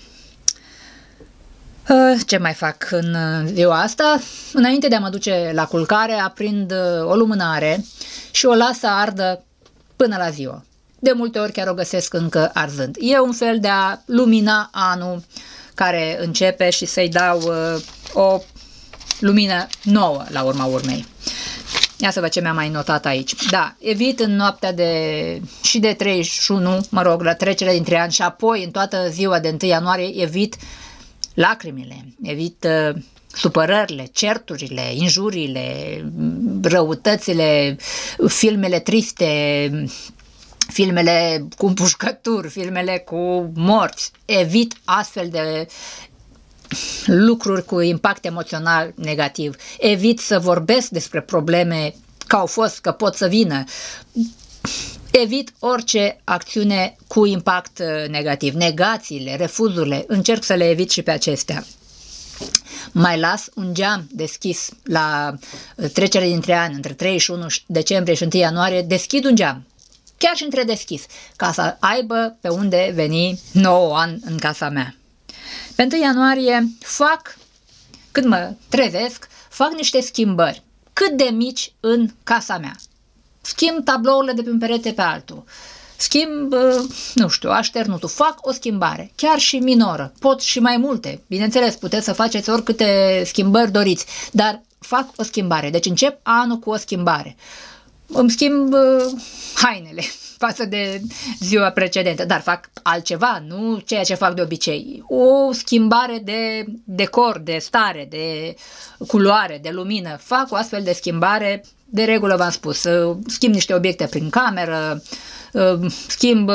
Ce mai fac în ziua asta? Înainte de a mă duce la culcare, aprind o lumânare și o las să ardă până la ziua. De multe ori chiar o găsesc încă arzând. E un fel de a lumina anul care începe și să-i dau o lumină nouă la urma urmei. Ia să văd ce mi-am mai notat aici. Da, evit în noaptea de 31, la trecerea dintre ani și apoi în toată ziua de 1 ianuarie, evit lacrimile, evit supărările, certurile, injuriile, răutățile, filmele triste, filmele cu împușcături, filmele cu morți. Evit astfel de lucruri cu impact emoțional negativ. Evit să vorbesc despre probleme că au fost, că pot să vină. Evit orice acțiune cu impact negativ. Negațiile, refuzurile, încerc să le evit și pe acestea. Mai las un geam deschis la trecerea dintre ani, între 31 decembrie și 1 ianuarie, deschid un geam, chiar și între deschis, ca să aibă pe unde veni nou an în casa mea. Pe 1 ianuarie când mă trezesc, fac niște schimbări cât de mici în casa mea. Schimb tablourile de pe un perete pe altul, schimb, nu știu, așternutul, fac o schimbare, chiar și minoră, pot și mai multe, bineînțeles, puteți să faceți oricâte schimbări doriți, dar fac o schimbare, deci încep anul cu o schimbare. Îmi schimb hainele față de ziua precedentă, dar fac altceva, nu ceea ce fac de obicei. O schimbare de decor, de stare, de culoare, de lumină. Fac o astfel de schimbare, de regulă v-am spus, schimb niște obiecte prin cameră, schimb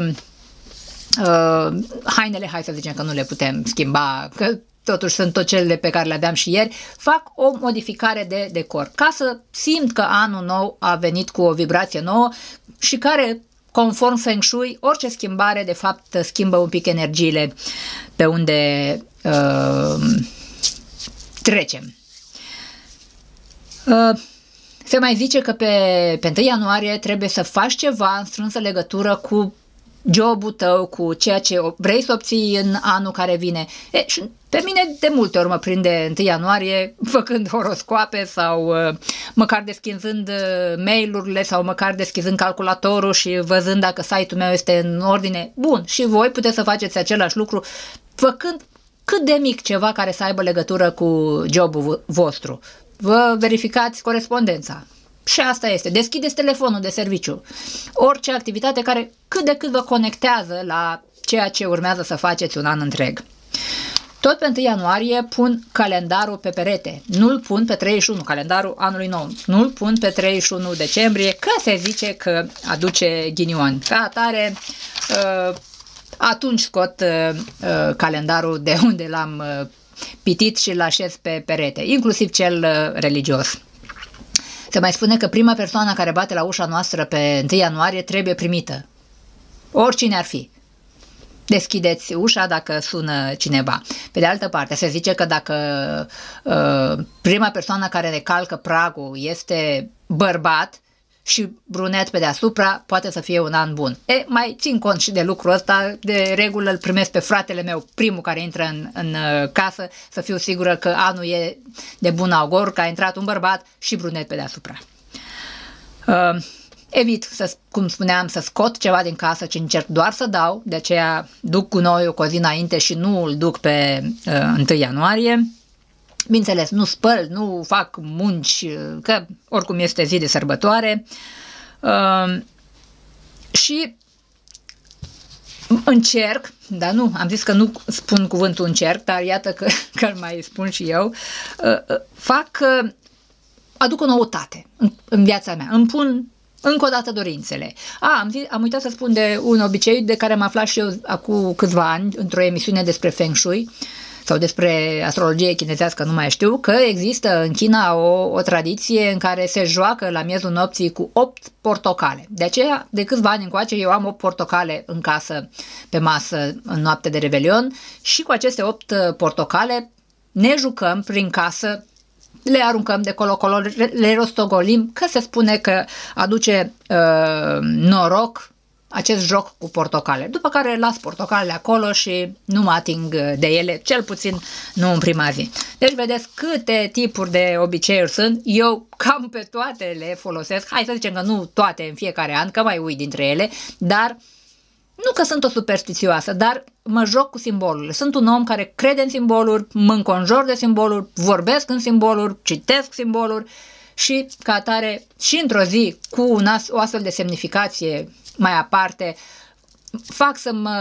hainele, hai să zicem că nu le putem schimba, că totuși sunt tot cele pe care le aveam și ieri, fac o modificare de decor, ca să simt că anul nou a venit cu o vibrație nouă și care, conform Feng Shui, orice schimbare, de fapt, schimbă un pic energiile pe unde trecem. Se mai zice că pe 1 ianuarie trebuie să faci ceva în strânsă legătură cu jobul tău, cu ceea ce vrei să obții în anul care vine. Și pe mine de multe ori mă prinde 1 ianuarie făcând horoscoape sau măcar deschizând mail-urile sau măcar deschizând calculatorul și văzând dacă site-ul meu este în ordine. Bun, și voi puteți să faceți același lucru făcând cât de mic ceva care să aibă legătură cu jobul vostru. Vă verificați corespondența. Și asta este. Deschideți telefonul de serviciu. Orice activitate care cât de cât vă conectează la ceea ce urmează să faceți un an întreg. Tot pe 1 ianuarie pun calendarul pe perete. Nu-l pun pe 31, calendarul anului nou. Nu-l pun pe 31 decembrie, că se zice că aduce ghinion. Ca atare, atunci scot calendarul de unde l-am pitit și îl așez pe perete, inclusiv cel religios. Se mai spune că prima persoană care bate la ușa noastră pe 1 ianuarie trebuie primită. Oricine ar fi. Deschideți ușa dacă sună cineva. Pe de altă parte, se zice că dacă prima persoană care ne calcă pragul este bărbat și brunet pe deasupra, poate să fie un an bun. Mai țin cont și de lucrul ăsta, de regulă îl primesc pe fratele meu, primul care intră în casă, să fiu sigură că anul e de bun augur, că a intrat un bărbat și brunet pe deasupra. Evit, cum spuneam, să scot ceva din casă, ci încerc doar să dau, de aceea duc gunoiul cu o zi înainte și nu îl duc pe 1 ianuarie. Bineînțeles, nu spăl, nu fac munci, că oricum este zi de sărbătoare. Și încerc, dar nu, am zis că nu spun cuvântul încerc, dar iată că îl mai spun și eu, aduc o noutate în viața mea, îmi pun încă o dată dorințele. Am uitat să spun de un obicei de care am aflat și eu acum câțiva ani într-o emisiune despre Feng Shui sau despre astrologie chinezească, nu mai știu, că există în China o tradiție în care se joacă la miezul nopții cu 8 portocale. De aceea, de câțiva ani încoace, eu am 8 portocale în casă, pe masă, în noapte de Revelion și cu aceste 8 portocale ne jucăm prin casă, le aruncăm de colo-colo, le rostogolim, că se spune că aduce noroc acest joc cu portocale. După care las portocalele acolo și nu mă ating de ele, cel puțin nu în prima zi. Deci vedeți câte tipuri de obiceiuri sunt. Eu cam pe toate le folosesc. Hai să zicem că nu toate în fiecare an, că mai uit dintre ele, dar nu că sunt o superstițioasă, dar mă joc cu simbolurile. Sunt un om care crede în simboluri, mă înconjor de simboluri, vorbesc în simboluri, citesc simboluri și ca atare și într-o zi cu o astfel de semnificație mai aparte, fac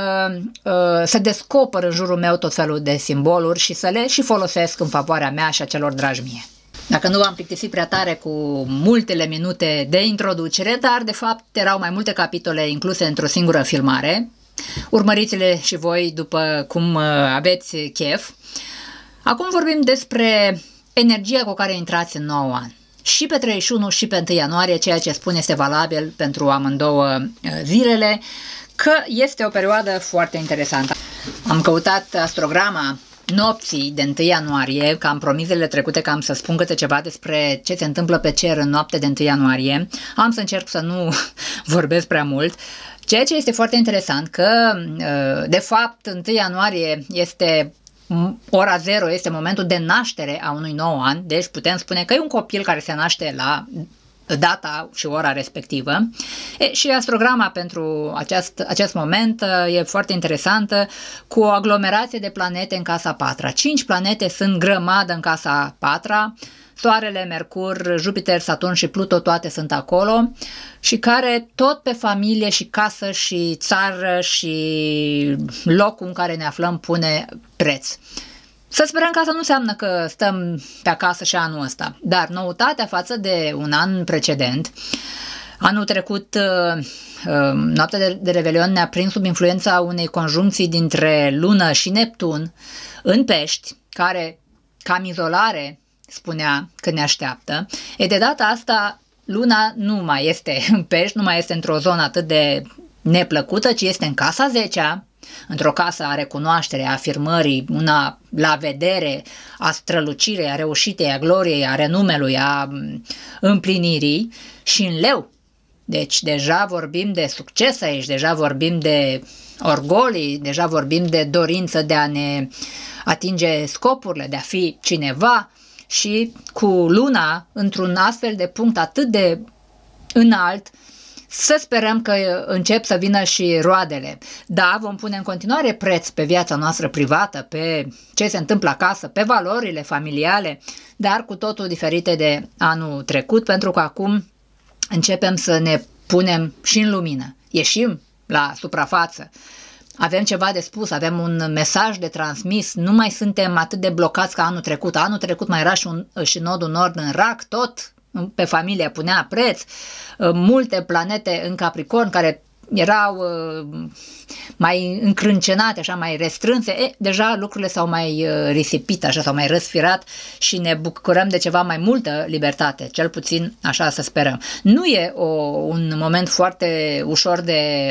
să descoper în jurul meu tot felul de simboluri și să le și folosesc în favoarea mea și a celor dragi mie. Dacă nu v-am plictisit prea tare cu multele minute de introducere, dar de fapt erau mai multe capitole incluse într-o singură filmare, urmăriți-le și voi după cum aveți chef. Acum vorbim despre energia cu care intrați în nou an. Și pe 31 și pe 1 ianuarie, ceea ce spun este valabil pentru amândouă zilele, că este o perioadă foarte interesantă. Am căutat astrograma nopții de 1 ianuarie, că am promis zilele trecute că am să spun câte ceva despre ce se întâmplă pe cer în noapte de 1 ianuarie. Am să încerc să nu vorbesc prea mult. Ceea ce este foarte interesant, că de fapt 1 ianuarie este ora 0, este momentul de naștere a unui nou an, deci putem spune că e un copil care se naște la data și ora respectivă. Și astrograma pentru acest moment e foarte interesantă, cu o aglomerație de planete în casa patra. 5 planete sunt grămadă în casa patra, Soarele, Mercur, Jupiter, Saturn și Pluto, toate sunt acolo, și care tot pe familie și casă și țară și locul în care ne aflăm pune preț. Să sperăm că asta nu înseamnă că stăm pe acasă și anul ăsta, dar noutatea față de un an precedent, anul trecut, noaptea de Revelion ne-a prins sub influența unei conjuncții dintre Lună și Neptun în Pești, care, cam izolare, spunea că ne așteaptă. De data asta, Luna nu mai este în Pești, nu mai este într-o zonă atât de neplăcută, ci este în casa 10-a, într-o casă a recunoașterii, a afirmării, una la vedere, a strălucirei, a reușitei, a gloriei, a renumelui, a împlinirii, și în Leu. Deci deja vorbim de succes aici, deja vorbim de orgolii, deja vorbim de dorință de a ne atinge scopurile, de a fi cineva, și cu Luna într-un astfel de punct atât de înalt, să sperăm că încep să vină și roadele. Da, vom pune în continuare preț pe viața noastră privată, pe ce se întâmplă acasă, pe valorile familiale, dar cu totul diferite de anul trecut, pentru că acum începem să ne punem și în lumină. Ieșim la suprafață. Avem ceva de spus, avem un mesaj de transmis, nu mai suntem atât de blocați ca anul trecut. Anul trecut mai era și nodul nord în Rac, tot pe familie punea preț, multe planete în Capricorn care erau mai încrâncenate, așa, mai restrânse. Deja lucrurile s-au mai risipit, așa, s-au mai răsfirat și ne bucurăm de ceva mai multă libertate, cel puțin așa să sperăm. Nu e un moment foarte ușor de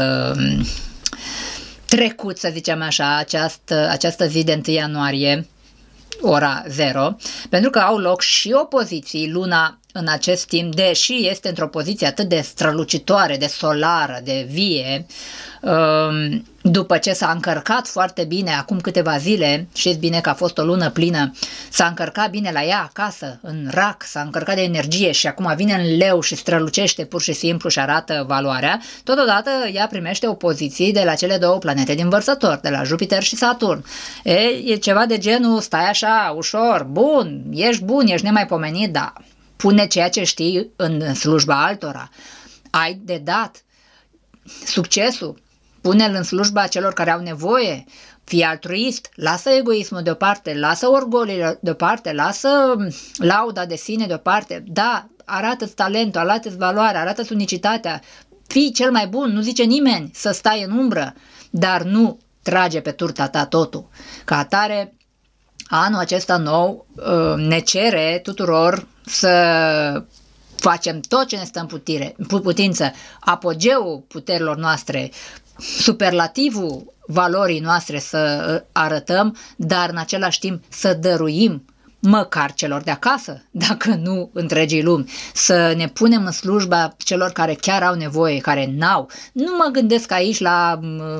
trecut, să zicem așa, această zi de 1 ianuarie, ora 0, pentru că au loc și opoziții. Luna în acest timp, deși este într-o poziție atât de strălucitoare, de solară, de vie, după ce s-a încărcat foarte bine acum câteva zile, știți bine că a fost o lună plină, s-a încărcat bine la ea acasă, în Rac, s-a încărcat de energie și acum vine în Leu și strălucește pur și simplu și arată valoarea, totodată ea primește opoziții de la cele 2 planete din Vărsător, de la Jupiter și Saturn. E ceva de genul, stai așa, ușor, bun, ești nemaipomenit, da, pune ceea ce știi în slujba altora, ai de dat succesul, pune-l în slujba celor care au nevoie, fii altruist, lasă egoismul deoparte, lasă orgolile deoparte, lasă lauda de sine deoparte, da, arată-ți talentul, arată-ți valoarea, arată-ți unicitatea, fii cel mai bun, nu zice nimeni să stai în umbră, dar nu trage pe turta ta totul. Ca atare, anul acesta nou ne cere tuturor să facem tot ce ne stă în putință, apogeul puterilor noastre, superlativul valorii noastre să arătăm, dar în același timp să dăruim măcar celor de acasă, dacă nu întregii lumi, să ne punem în slujba celor care chiar au nevoie, care n-au. Nu mă gândesc aici la,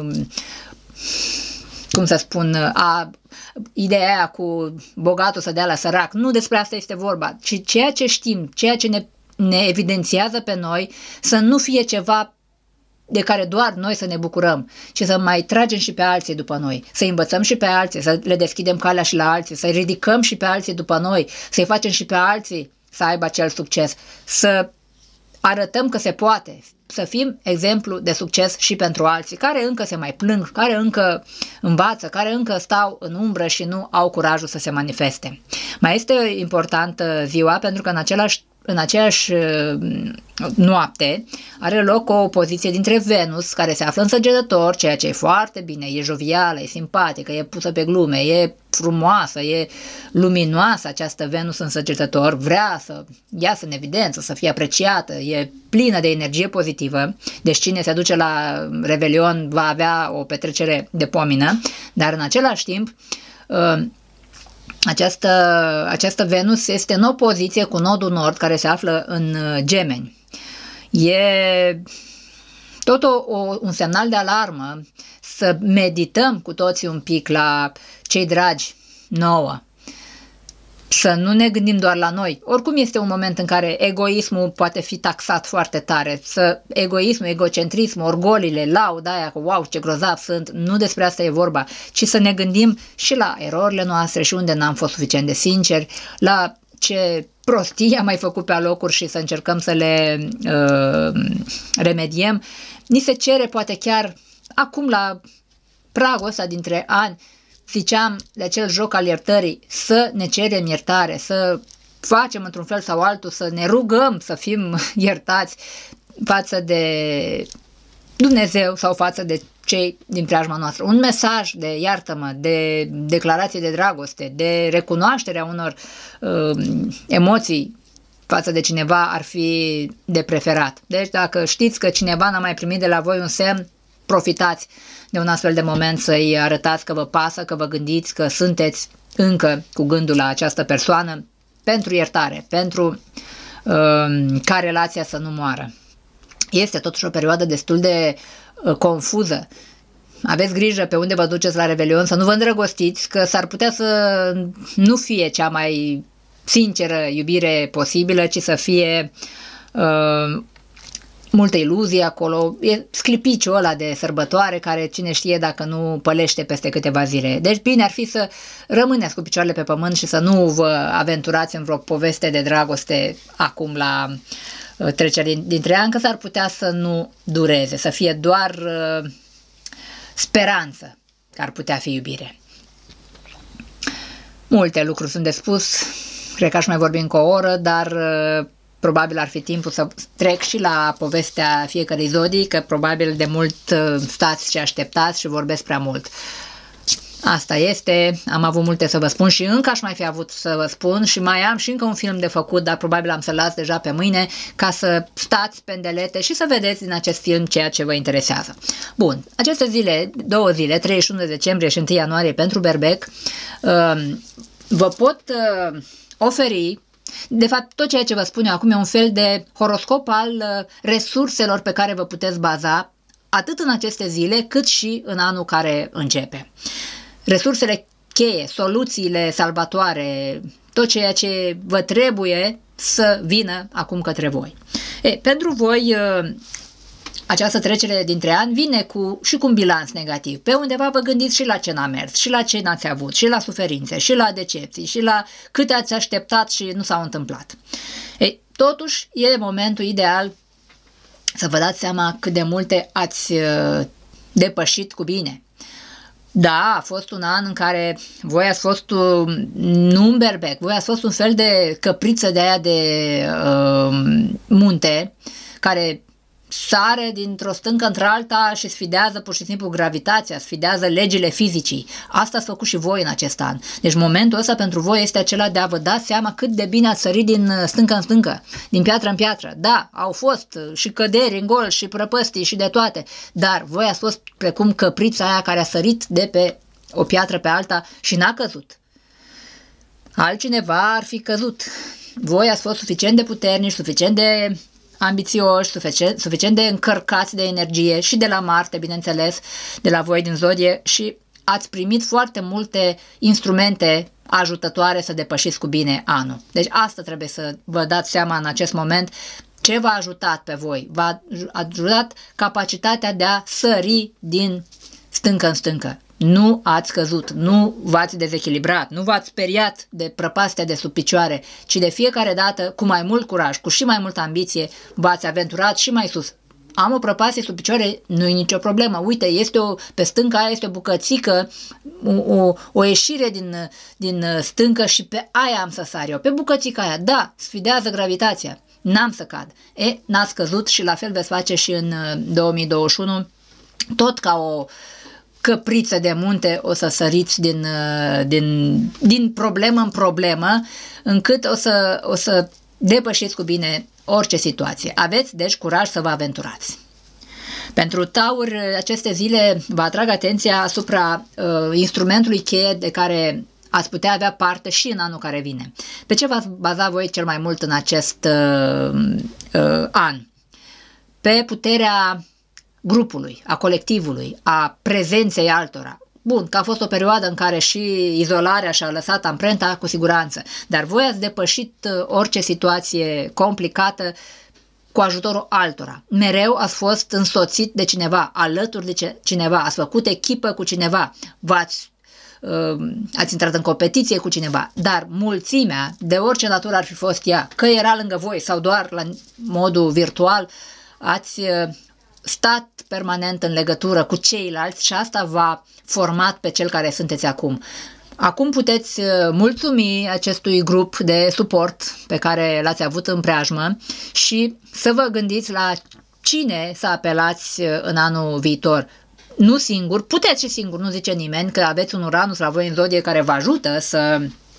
cum să spun, ideea aia cu bogatul să dea la sărac. Nu despre asta este vorba, ci ceea ce știm, ceea ce ne evidențiază pe noi, să nu fie ceva de care doar noi să ne bucurăm, ci să mai tragem și pe alții după noi, să învățăm și pe alții, să le deschidem calea și la alții, să ridicăm și pe alții după noi, să-i facem și pe alții să aibă acel succes, să arătăm că se poate, să fim exemplu de succes și pentru alții care încă se mai plâng, care încă învață, care încă stau în umbră și nu au curajul să se manifeste. Mai este importantă ziua pentru că în aceeași noapte are loc o opoziție dintre Venus, care se află în Săgetător, ceea ce e foarte bine, e jovială, e simpatică, e pusă pe glume, e frumoasă, e luminoasă această Venus în Săgetător, vrea să iasă în evidență, să fie apreciată, e plină de energie pozitivă, deci cine se duce la Revelion va avea o petrecere de pomină, dar în același timp această Venus este în opoziție cu nodul nord care se află în Gemeni. E tot un semnal de alarmă să medităm cu toții un pic la cei dragi nouă. să nu ne gândim doar la noi. Oricum este un moment în care egoismul poate fi taxat foarte tare. Egoismul, egocentrismul, orgolile, lauda aia că wow, ce grozav sunt, nu despre asta e vorba, ci să ne gândim și la erorile noastre și unde n-am fost suficient de sinceri, la ce prostii am mai făcut pe alocuri și să încercăm să le remediem. Ni se cere poate chiar acum la pragul ăsta dintre ani, ziceam de acel joc al iertării, să ne cerem iertare, să facem într-un fel sau altul, să ne rugăm să fim iertați față de Dumnezeu sau față de cei din preajma noastră. Un mesaj de iartă-mă, de declarație de dragoste, de recunoașterea unor emoții față de cineva ar fi de preferat. Deci dacă știți că cineva n-a mai primit de la voi un semn, profitați de un astfel de moment să-i arătați că vă pasă, că vă gândiți, că sunteți încă cu gândul la această persoană pentru iertare, pentru ca relația să nu moară. Este totuși o perioadă destul de confuză. Aveți grijă pe unde vă duceți la Revelion, să nu vă îndrăgostiți, că s-ar putea să nu fie cea mai sinceră iubire posibilă, ci să fie multă iluzie acolo, e sclipiciul ăla de sărbătoare care cine știe dacă nu pălește peste câteva zile. Deci bine ar fi să rămâneți cu picioarele pe pământ și să nu vă aventurați în vreo poveste de dragoste acum la trecerea dintre ani, că s-ar putea să nu dureze, să fie doar speranță că ar putea fi iubire. Multe lucruri sunt de spus, cred că aș mai vorbi încă o oră, dar probabil ar fi timpul să trec și la povestea fiecărei zodii, că probabil de mult stați și așteptați și vorbesc prea mult. Asta este, am avut multe să vă spun și încă aș mai fi avut să vă spun și mai am și încă un film de făcut, dar probabil am să-l las deja pe mâine ca să stați pendelete și să vedeți din acest film ceea ce vă interesează. Bun, aceste zile, 2 zile, 31 decembrie și 1 ianuarie pentru berbec, vă pot oferi, de fapt tot ceea ce vă spun eu acum e un fel de horoscop al resurselor pe care vă puteți baza atât în aceste zile cât și în anul care începe. Resursele cheie, soluțiile salvatoare, tot ceea ce vă trebuie să vină acum către voi. Pentru voi această trecere dintre ani vine și cu un bilanț negativ. Pe undeva vă gândiți și la ce n-a mers, și la ce n-ați avut, și la suferințe, și la decepții, și la câte ați așteptat și nu s-au întâmplat. Totuși e momentul ideal să vă dați seama cât de multe ați depășit cu bine. Da, a fost un an în care voi ați fost nu un berbec, voi ați fost un fel de căpriță de aia de munte care sare dintr-o stâncă într-alta și sfidează pur și simplu gravitația, sfidează legile fizicii. Asta ați făcut și voi în acest an. Deci momentul ăsta pentru voi este acela de a vă da seama cât de bine ați sărit din stâncă în stâncă, din piatră în piatră. Da, au fost și căderi în gol și prăpăstii și de toate, dar voi ați fost precum căprița aia care a sărit de pe o piatră pe alta și n-a căzut. Altcineva ar fi căzut. Voi ați fost suficient de puternici, suficient de ambițioși, suficient de încărcați de energie și de la Marte, bineînțeles, de la voi din zodie și ați primit foarte multe instrumente ajutătoare să depășiți cu bine anul. Deci asta trebuie să vă dați seama în acest moment ce v-a ajutat pe voi. V-a ajutat capacitatea de a sări din stâncă în stâncă. Nu ați căzut, nu v-ați dezechilibrat, nu v-ați speriat de prăpastia de sub picioare, ci de fiecare dată, cu mai mult curaj, cu și mai multă ambiție, v-ați aventurat și mai sus. Am o prăpastie sub picioare, nu e nicio problemă. Uite, pe stânca aia este o bucățică, o ieșire din stâncă și pe aia am să sar eu. Pe bucățica aia, da, sfidează gravitația, n-am să cad. N-ați căzut și la fel veți face și în 2021, tot ca o căpriță de munte o să săriți din problemă în problemă, încât o să depășiți cu bine orice situație. Aveți, deci, curaj să vă aventurați. Pentru Taur, aceste zile vă atrag atenția asupra instrumentului cheie de care ați putea avea parte și în anul care vine. Pe ce v-ați baza voi cel mai mult în acest an? Pe puterea grupului, a colectivului, a prezenței altora. bun, că a fost o perioadă în care și izolarea și-a lăsat amprenta, cu siguranță, dar voi ați depășit orice situație complicată cu ajutorul altora. Mereu ați fost însoțit de cineva, alături de cineva, ați făcut echipă cu cineva, ați intrat în competiție cu cineva, dar mulțimea, de orice natură ar fi fost ea, că era lângă voi sau doar la modul virtual, ați stat permanent în legătură cu ceilalți și asta v-a format pe cel care sunteți acum. Acum puteți mulțumi acestui grup de suport pe care l-ați avut în preajmă și să vă gândiți la cine să apelați în anul viitor. Nu singur, puteți și singur, nu zice nimeni că aveți un Uranus la voi în zodie care vă ajută să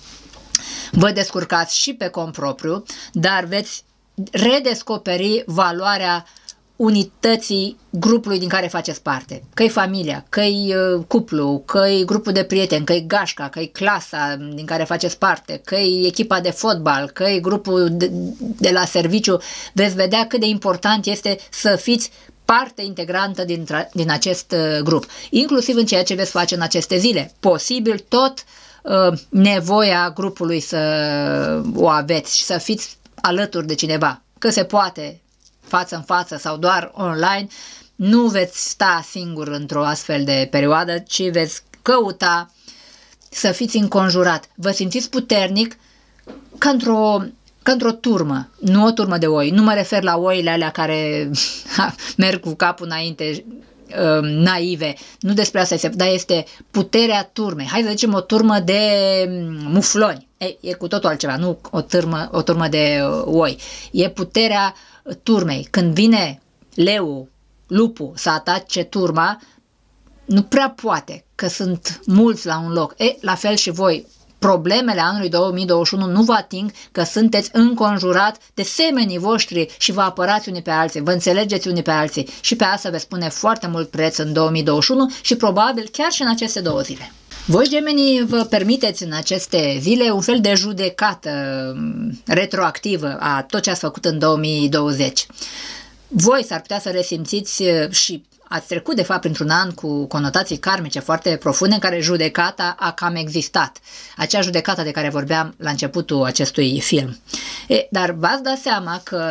vă descurcați și pe cont propriu, dar veți redescoperi valoarea unității grupului din care faceți parte. Că-i familia, că-i cuplu, că-i grupul de prieteni, că-i gașca, că-i clasa din care faceți parte, că-i echipa de fotbal, că-i grupul de la serviciu. Veți vedea cât de important este să fiți parte integrantă din acest grup, inclusiv în ceea ce veți face în aceste zile. Posibil tot nevoia grupului să o aveți și să fiți alături de cineva, că se poate față în față sau doar online, nu veți sta singur într-o astfel de perioadă, ci veți căuta să fiți înconjurat. Vă simțiți puternic ca într-o turmă, nu o turmă de oi. Nu mă refer la oile alea care merg cu capul înainte, naive. Nu despre asta este, dar este puterea turmei. Hai să zicem o turmă de mufloni. E cu totul altceva, nu o turmă de oi. E puterea turmei. Când vine leul, lupul să atace turma, nu prea poate, că sunt mulți la un loc. La fel și voi. Problemele anului 2021 nu vă ating, că sunteți înconjurat de semenii voștri și vă apărați unii pe alții, vă înțelegeți unii pe alții și pe asta veți pune foarte mult preț în 2021 și probabil chiar și în aceste 2 zile. Voi, gemenii, vă permiteți în aceste zile un fel de judecată retroactivă a tot ce ați făcut în 2020. Voi s-ar putea să resimțiți și ați trecut de fapt printr-un an cu conotații karmice foarte profunde în care judecata a cam existat. Acea judecată de care vorbeam la începutul acestui film. Dar v-ați dat seama că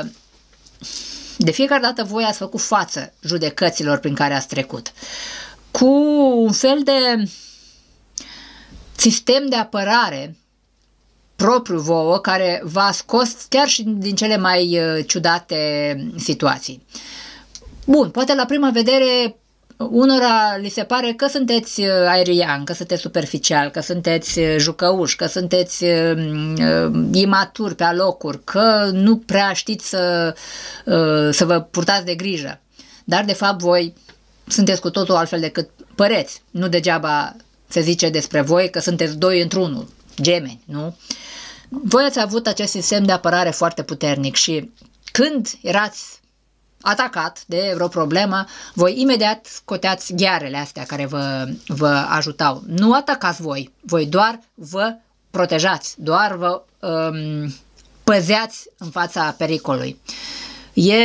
de fiecare dată voi ați făcut față judecăților prin care ați trecut. Cu un fel de sistem de apărare propriu vouă care v-a scos chiar și din cele mai ciudate situații. Bun, poate la prima vedere unora li se pare că sunteți aerian, că sunteți superficial, că sunteți jucăuși, că sunteți imaturi pe alocuri, că nu prea știți să vă purtați de grijă. Dar de fapt voi sunteți cu totul altfel decât păreți. Nu degeaba se zice despre voi că sunteți 2 într-unul, gemeni, nu? Voi ați avut acest sistem de apărare foarte puternic și când erați atacat de vreo problemă, voi imediat scoteați ghearele astea care vă ajutau. Nu atacați voi doar vă protejați, doar vă păzeați în fața pericolului. E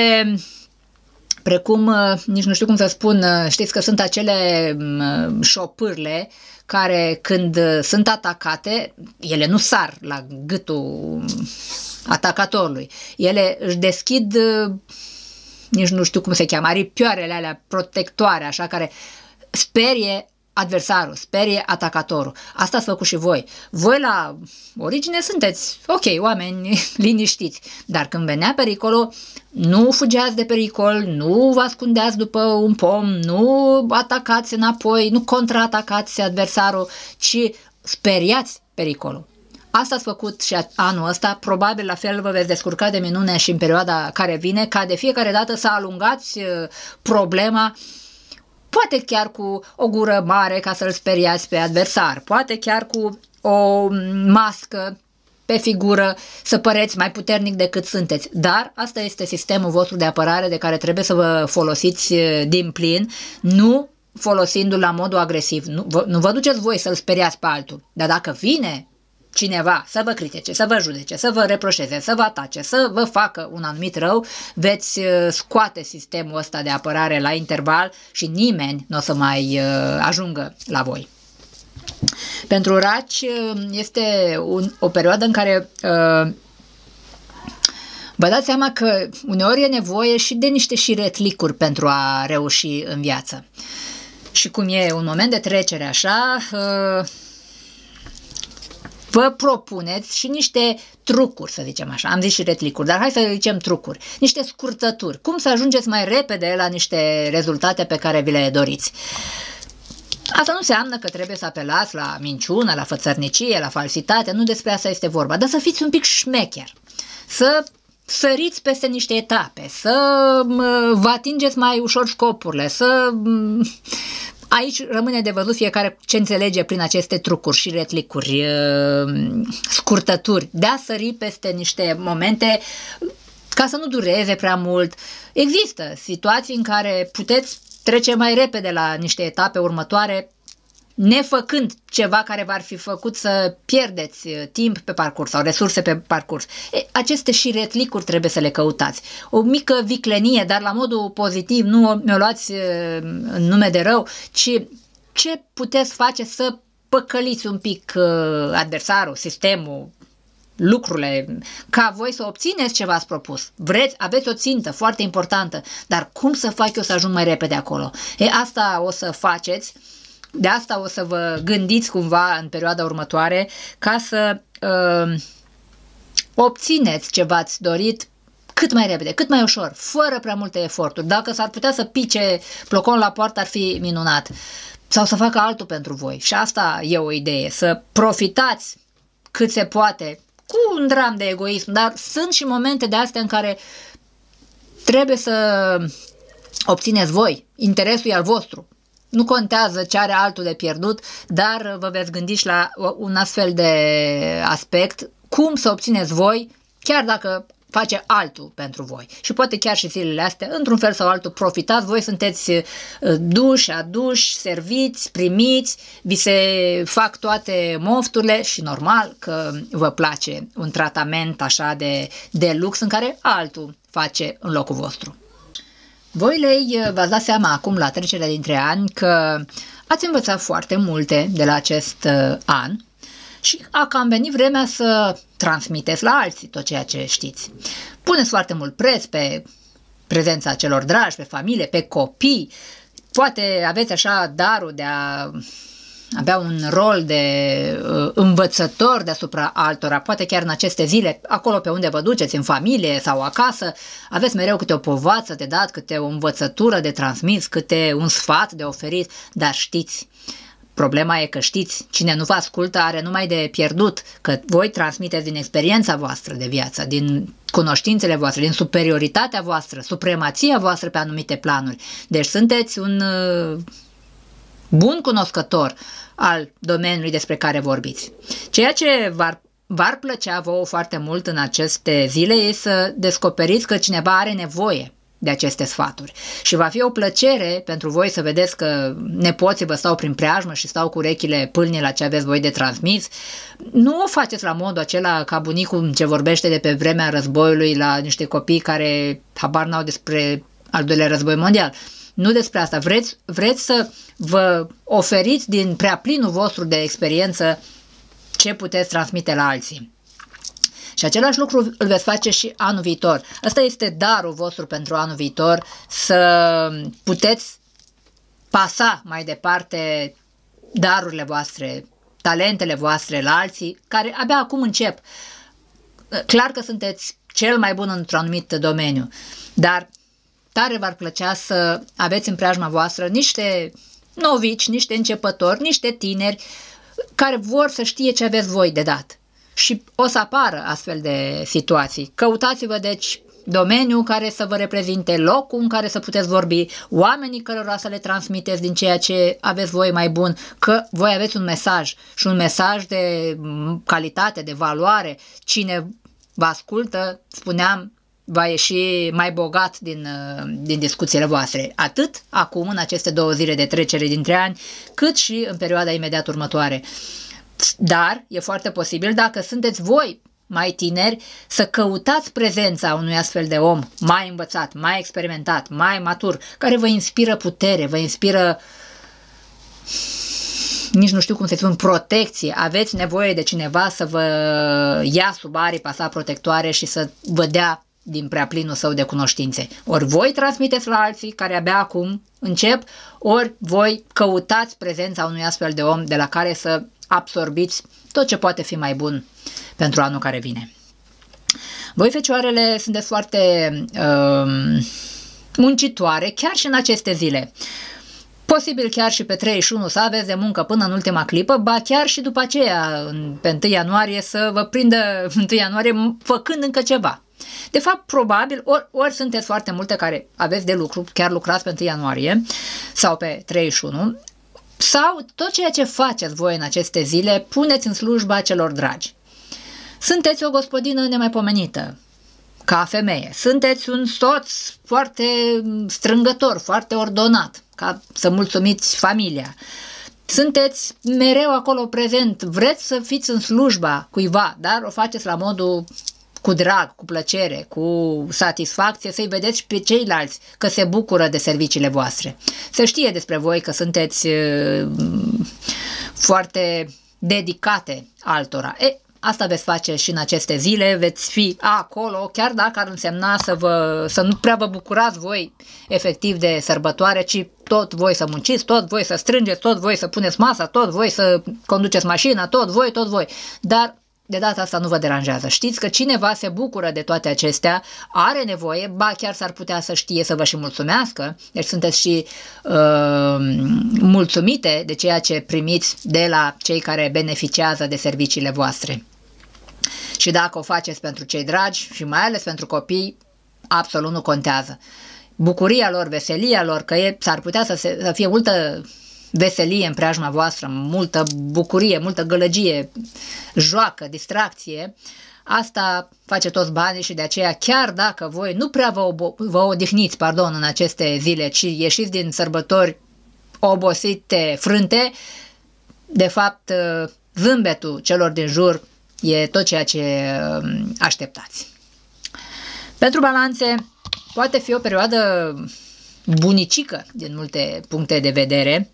precum, nici nu știu cum să spun, știți că sunt acele șopârle care când sunt atacate, ele nu sar la gâtul atacatorului. Ele își deschid, nici nu știu cum se cheamă, aripioarele alea protectoare, așa, care sperie adversarul, sperie atacatorul. Asta ați făcut și voi. Voi la origine sunteți, ok, oameni liniștiți, dar când venea pericolul, nu fugeați de pericol, nu vă ascundeați după un pom, nu atacați înapoi, nu contraatacați adversarul, ci speriați pericolul. Asta ați făcut și anul ăsta, probabil la fel vă veți descurca de minune și în perioada care vine, ca de fiecare dată să alungați problema, poate chiar cu o gură mare ca să-l speriați pe adversar, poate chiar cu o mască pe figură să păreți mai puternic decât sunteți. Dar asta este sistemul vostru de apărare de care trebuie să vă folosiți din plin, nu folosindu-l la modul agresiv. Nu vă duceți voi să-l speriați pe altul, dar dacă vine cineva să vă critique, să vă judece, să vă reproșeze, să vă atace, să vă facă un anumit rău, veți scoate sistemul ăsta de apărare la interval și nimeni nu o să mai ajungă la voi. Pentru raci este o perioadă în care vă dați seama că uneori e nevoie și de niște șiretlicuri pentru a reuși în viață. Și cum e un moment de trecere așa, vă propuneți și niște trucuri, să zicem așa. Am zis și retlicuri, dar hai să zicem trucuri. Niște scurtături. Cum să ajungeți mai repede la niște rezultate pe care vi le doriți. Asta nu înseamnă că trebuie să apelați la minciună, la fățărnicie, la falsitate. Nu despre asta este vorba. Dar să fiți un pic șmecher. Să săriți peste niște etape. Să vă atingeți mai ușor scopurile. Să... Aici rămâne de văzut fiecare ce înțelege prin aceste trucuri și retlicuri, scurtături, de a sări peste niște momente ca să nu dureze prea mult. Există situații în care puteți trece mai repede la niște etape următoare, nefăcând ceva care v-ar fi făcut să pierdeți timp pe parcurs sau resurse pe parcurs. Aceste și retlicuri trebuie să le căutați. O mică viclenie, dar la modul pozitiv, nu mi-o luați în nume de rău, ci ce puteți face să păcăliți un pic adversarul, sistemul, lucrurile, ca voi să obțineți ce v-ați propus. Vreți, aveți o țintă foarte importantă, dar cum să fac eu să ajung mai repede acolo? Asta o să faceți. De asta o să vă gândiți cumva în perioada următoare ca să obțineți ce v-ați dorit cât mai repede, cât mai ușor, fără prea multe eforturi. Dacă s-ar putea să pice ploconul la poartă, ar fi minunat. Sau să facă altul pentru voi. Și asta e o idee, să profitați cât se poate, cu un dram de egoism, dar sunt și momente de astea în care trebuie să obțineți voi, interesul e al vostru. Nu contează ce are altul de pierdut, dar vă veți gândi și la un astfel de aspect, cum să obțineți voi, chiar dacă face altul pentru voi. Și poate chiar și zilele astea, într-un fel sau altul, profitați, voi sunteți duși, aduși, serviți, primiți, vi se fac toate mofturile și normal că vă place un tratament așa de lux în care altul face în locul vostru. Voi, lei, v-ați dat seama acum la trecerea dintre ani că ați învățat foarte multe de la acest an și a cam venit vremea să transmiteți la alții tot ceea ce știți. Puneți foarte mult preț pe prezența celor dragi, pe familie, pe copii. Poate aveți așa darul de a avea un rol de învățător deasupra altora, poate chiar în aceste zile, acolo pe unde vă duceți, în familie sau acasă, aveți mereu câte o povață de dat, câte o învățătură de transmis, câte un sfat de oferit, dar știți, problema e că știți, cine nu vă ascultă are numai de pierdut, că voi transmiteți din experiența voastră de viață, din cunoștințele voastre, din superioritatea voastră, supremația voastră pe anumite planuri. Deci sunteți un bun cunoscător al domeniului despre care vorbiți. Ceea ce v-ar plăcea vouă foarte mult în aceste zile e să descoperiți că cineva are nevoie de aceste sfaturi. Și va fi o plăcere pentru voi să vedeți că nepoții vă stau prin preajmă și stau cu urechile pâlnie la ce aveți voi de transmis. Nu o faceți la modul acela ca bunicul ce vorbește de pe vremea războiului la niște copii care habar n-au despre al doilea război mondial. Nu despre asta. Vreți să vă oferiți din preaplinul vostru de experiență ce puteți transmite la alții. Și același lucru îl veți face și anul viitor. Ăsta este darul vostru pentru anul viitor, să puteți pasa mai departe darurile voastre, talentele voastre la alții, care abia acum încep. Clar că sunteți cel mai bun într-un anumit domeniu, dar tare v-ar plăcea să aveți în preajma voastră niște novici, niște începători, niște tineri care vor să știe ce aveți voi de dat. Și o să apară astfel de situații. Căutați-vă, deci, domeniul care să vă reprezinte, locul în care să puteți vorbi, oamenii cărora să le transmiteți din ceea ce aveți voi mai bun, că voi aveți un mesaj și un mesaj de calitate, de valoare. Cine vă ascultă, spuneam, va ieși mai bogat din discuțiile voastre, atât acum, în aceste 2 zile de trecere dintre ani, cât și în perioada imediat următoare. Dar e foarte posibil, dacă sunteți voi mai tineri, să căutați prezența unui astfel de om mai învățat, mai experimentat, mai matur, care vă inspiră putere, vă inspiră nici nu știu cum să spun, protecție, aveți nevoie de cineva să vă ia sub aripa sa protectoare și să vă dea din prea plinul său de cunoștințe. Ori voi transmiteți la alții care abia acum încep, ori voi căutați prezența unui astfel de om de la care să absorbiți tot ce poate fi mai bun pentru anul care vine. Voi, fecioarele, sunteți foarte muncitoare chiar și în aceste zile. Posibil chiar și pe 31 să aveți de muncă până în ultima clipă, ba chiar și după aceea, pe 1 ianuarie, să vă prindă 1 ianuarie făcând încă ceva. De fapt, probabil, ori sunteți foarte multe care aveți de lucru, chiar lucrați pe 1 ianuarie sau pe 31, sau tot ceea ce faceți voi în aceste zile, puneți în slujba celor dragi. Sunteți o gospodină nemaipomenită, ca femeie. Sunteți un soț foarte strângător, foarte ordonat, ca să mulțumiți familia. Sunteți mereu acolo prezent, vreți să fiți în slujba cuiva, dar o faceți la modul cu drag, cu plăcere, cu satisfacție, să-i vedeți pe ceilalți că se bucură de serviciile voastre. Să știe despre voi că sunteți foarte dedicate altora. Asta veți face și în aceste zile, veți fi acolo, chiar dacă ar însemna să nu prea vă bucurați voi efectiv de sărbătoare, ci tot voi să munciți, tot voi să strângeți, tot voi să puneți masa, tot voi să conduceți mașina, tot voi. Dar de data asta nu vă deranjează. Știți că cineva se bucură de toate acestea, are nevoie, ba chiar s-ar putea să știe să vă și mulțumească, deci sunteți și mulțumite de ceea ce primiți de la cei care beneficiază de serviciile voastre. Și dacă o faceți pentru cei dragi și mai ales pentru copii, absolut nu contează. Bucuria lor, veselia lor, că s-ar putea să fie multă veselie în preajma voastră, multă bucurie, multă gălăgie, joacă, distracție, asta face toți banii și de aceea chiar dacă voi nu prea vă odihniți, în aceste zile, ci ieșiți din sărbători obosite, frânte, de fapt zâmbetul celor din jur e tot ceea ce așteptați. Pentru balanțe poate fi o perioadă bunicică din multe puncte de vedere.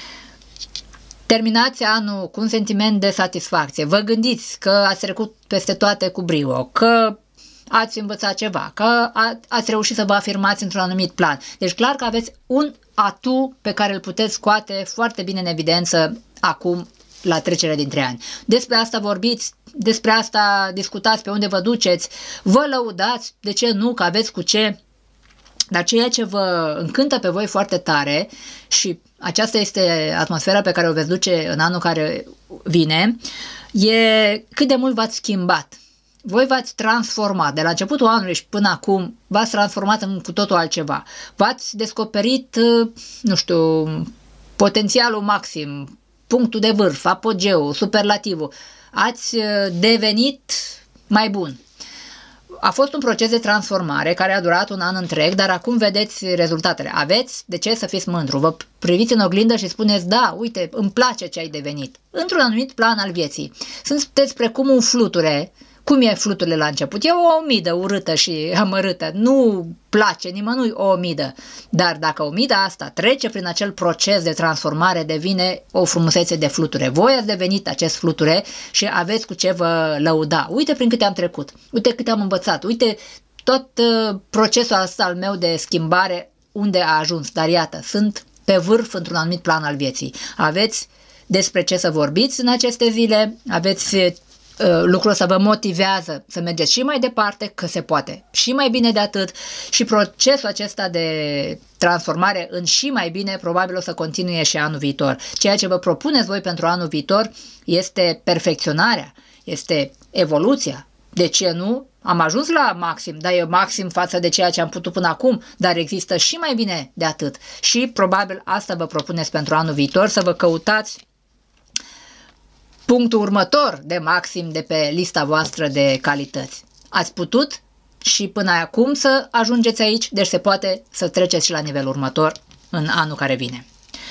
Terminați anul cu un sentiment de satisfacție. Vă gândiți că ați trecut peste toate cu brio, că ați învățat ceva, că ați reușit să vă afirmați într-un anumit plan. Deci clar că aveți un atu pe care îl puteți scoate foarte bine în evidență acum la trecerea dintre ani. Despre asta vorbiți, despre asta discutați, pe unde vă duceți, vă lăudați, de ce nu, că aveți cu ce. Dar ceea ce vă încântă pe voi foarte tare, și aceasta este atmosfera pe care o veți duce în anul care vine, e cât de mult v-ați schimbat. Voi v-ați transformat, de la începutul anului și până acum, v-ați transformat în cu totul altceva. V-ați descoperit, nu știu, potențialul maxim, punctul de vârf, apogeul, superlativul. Ați devenit mai bun. A fost un proces de transformare care a durat un an întreg, dar acum vedeți rezultatele. Aveți de ce să fiți mândru. Vă priviți în oglindă și spuneți, da, uite, îmi place ce ai devenit. Într-un anumit plan al vieții. Sunteți precum un fluture. Cum e fluturile la început? E o omidă urâtă și amărâtă. Nu place nimănui o omidă. Dar dacă omida asta trece prin acel proces de transformare, devine o frumusețe de fluture. Voi ați devenit acest fluture și aveți cu ce vă lăuda. Uite prin câte am trecut. Uite câte am învățat. Uite tot procesul ăsta al meu de schimbare unde a ajuns. Dar iată, sunt pe vârf într-un anumit plan al vieții. Aveți despre ce să vorbiți în aceste zile. Aveți lucrul să vă motivează să mergeți și mai departe, că se poate și mai bine de atât, și procesul acesta de transformare în și mai bine probabil o să continue și anul viitor. Ceea ce vă propuneți voi pentru anul viitor este perfecționarea, este evoluția. De ce nu? Am ajuns la maxim, dar e maxim față de ceea ce am putut până acum, dar există și mai bine de atât. Și probabil asta vă propuneți pentru anul viitor, să vă căutați punctul următor de maxim de pe lista voastră de calități. Ați putut și până acum să ajungeți aici, deci se poate să treceți și la nivelul următor în anul care vine.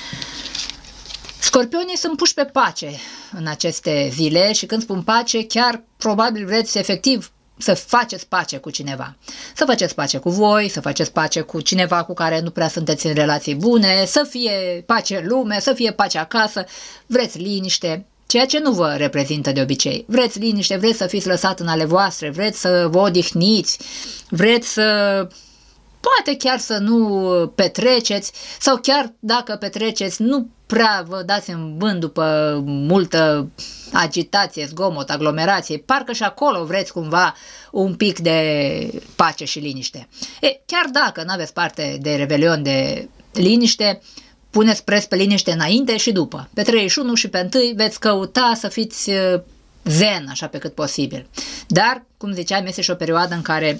Scorpionii sunt puși pe pace în aceste zile și când spun pace, chiar probabil vreți efectiv să faceți pace cu cineva. Să faceți pace cu voi, să faceți pace cu cineva cu care nu prea sunteți în relații bune, să fie pace în lume, să fie pace acasă, vreți liniște, ceea ce nu vă reprezintă de obicei. Vreți liniște, vreți să fiți lăsat în ale voastre, vreți să vă odihniți, vreți să... poate chiar să nu petreceți sau chiar dacă petreceți nu prea vă dați în vânt după multă agitație, zgomot, aglomerație, parcă și acolo vreți cumva un pic de pace și liniște. Chiar dacă nu aveți parte de revelion de liniște, puneți preț pe liniște înainte și după. Pe 31 și pe 1 veți căuta să fiți zen, așa pe cât posibil. Dar, cum ziceam, este și o perioadă în care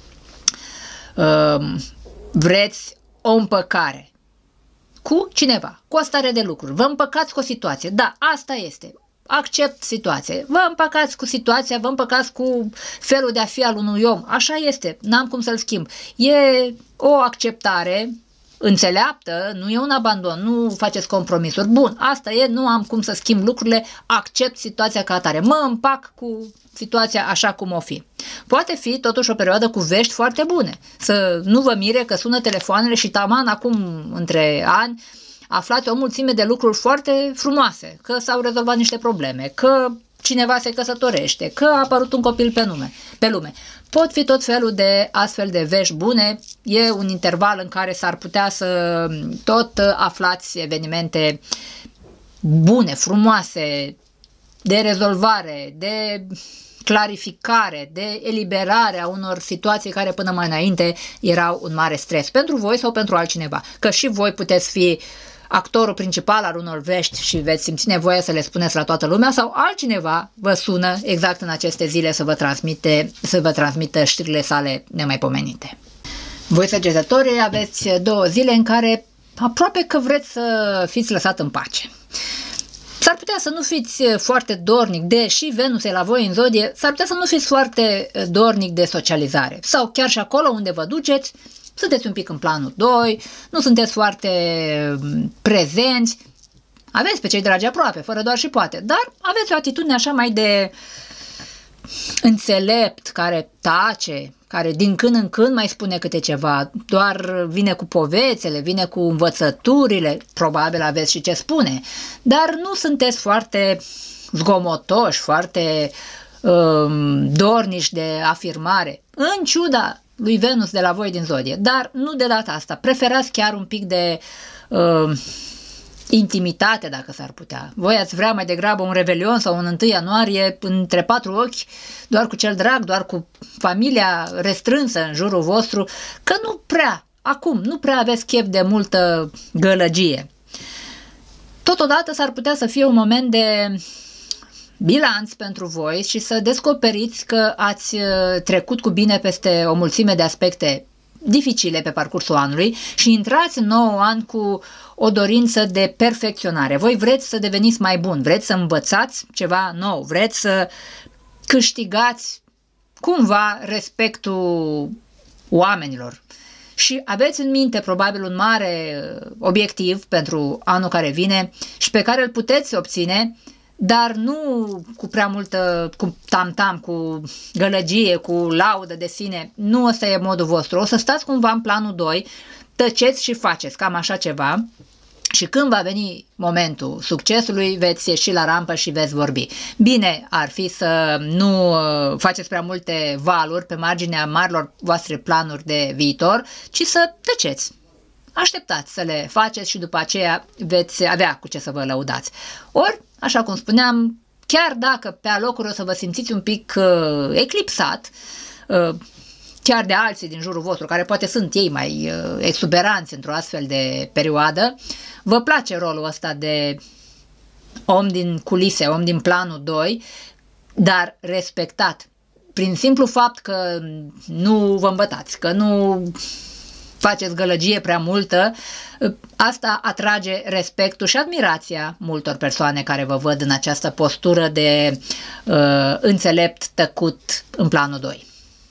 vreți o împăcare cu cineva, cu o stare de lucruri. Vă împăcați cu o situație. Da, asta este. Accept situația. Vă împăcați cu situația, vă împăcați cu felul de a fi al unui om. Așa este, n-am cum să-l schimb. E o acceptare înțeleaptă, nu e un abandon, nu faceți compromisuri. Bun, asta e, nu am cum să schimb lucrurile, accept situația ca atare. Mă împac cu situația așa cum o fi. Poate fi totuși o perioadă cu vești foarte bune. Să nu vă mire că sună telefoanele și taman acum între ani aflați o mulțime de lucruri foarte frumoase, că s-au rezolvat niște probleme, că cineva se căsătorește, că a apărut un copil pe lume. Pot fi tot felul de astfel de vești bune, e un interval în care s-ar putea să tot aflați evenimente bune, frumoase, de rezolvare, de clarificare, de eliberare a unor situații care până mai înainte erau un mare stres pentru voi sau pentru altcineva. Că și voi puteți fi actorul principal al unor vești și veți simți nevoie să le spuneți la toată lumea sau altcineva vă sună exact în aceste zile să vă transmită știrile sale nemaipomenite. Voi, săgetătorii, aveți 2 zile în care aproape că vreți să fiți lăsat în pace. S-ar putea să nu fiți foarte dornic, deși Venus e la voi în zodie, s-ar putea să nu fiți foarte dornic de socializare. Sau chiar și acolo unde vă duceți, sunteți un pic în planul 2, nu sunteți foarte prezenți, aveți pe cei dragi aproape, fără doar și poate, dar aveți o atitudine așa mai de înțelept, care tace, care din când în când mai spune câte ceva, doar vine cu povețele, vine cu învățăturile, probabil aveți și ce spune, dar nu sunteți foarte zgomotoși, foarte dorniși de afirmare, în ciuda lui Venus de la voi din zodie, dar nu de data asta, preferați chiar un pic de intimitate dacă s-ar putea. Voi ați vrea mai degrabă un revelion sau un 1 ianuarie între 4 ochi, doar cu cel drag, doar cu familia restrânsă în jurul vostru, că nu prea aveți chef de multă gălăgie. Totodată s-ar putea să fie un moment de bilanț pentru voi și să descoperiți că ați trecut cu bine peste o mulțime de aspecte dificile pe parcursul anului și intrați în nou an cu o dorință de perfecționare. Voi vreți să deveniți mai buni, vreți să învățați ceva nou, vreți să câștigați cumva respectul oamenilor. Și aveți în minte probabil un mare obiectiv pentru anul care vine și pe care îl puteți obține, dar nu cu prea multă, cu tam-tam, cu gălăgie, cu laudă de sine. Nu ăsta e modul vostru. O să stați cumva în planul 2, tăceți și faceți cam așa ceva și când va veni momentul succesului veți ieși la rampă și veți vorbi. Bine ar fi să nu faceți prea multe valuri pe marginea marilor voastre planuri de viitor, ci să tăceți. Așteptați să le faceți și după aceea veți avea cu ce să vă lăudați. Ori, așa cum spuneam, chiar dacă pe alocuri o să vă simțiți un pic eclipsat, chiar de alții din jurul vostru, care poate sunt ei mai exuberanți într-o astfel de perioadă, vă place rolul ăsta de om din culise, om din planul 2, dar respectat, prin simplu fapt că nu vă îmbătați, că nu faceți gălăgie prea multă, asta atrage respectul și admirația multor persoane care vă văd în această postură de înțelept tăcut în planul 2.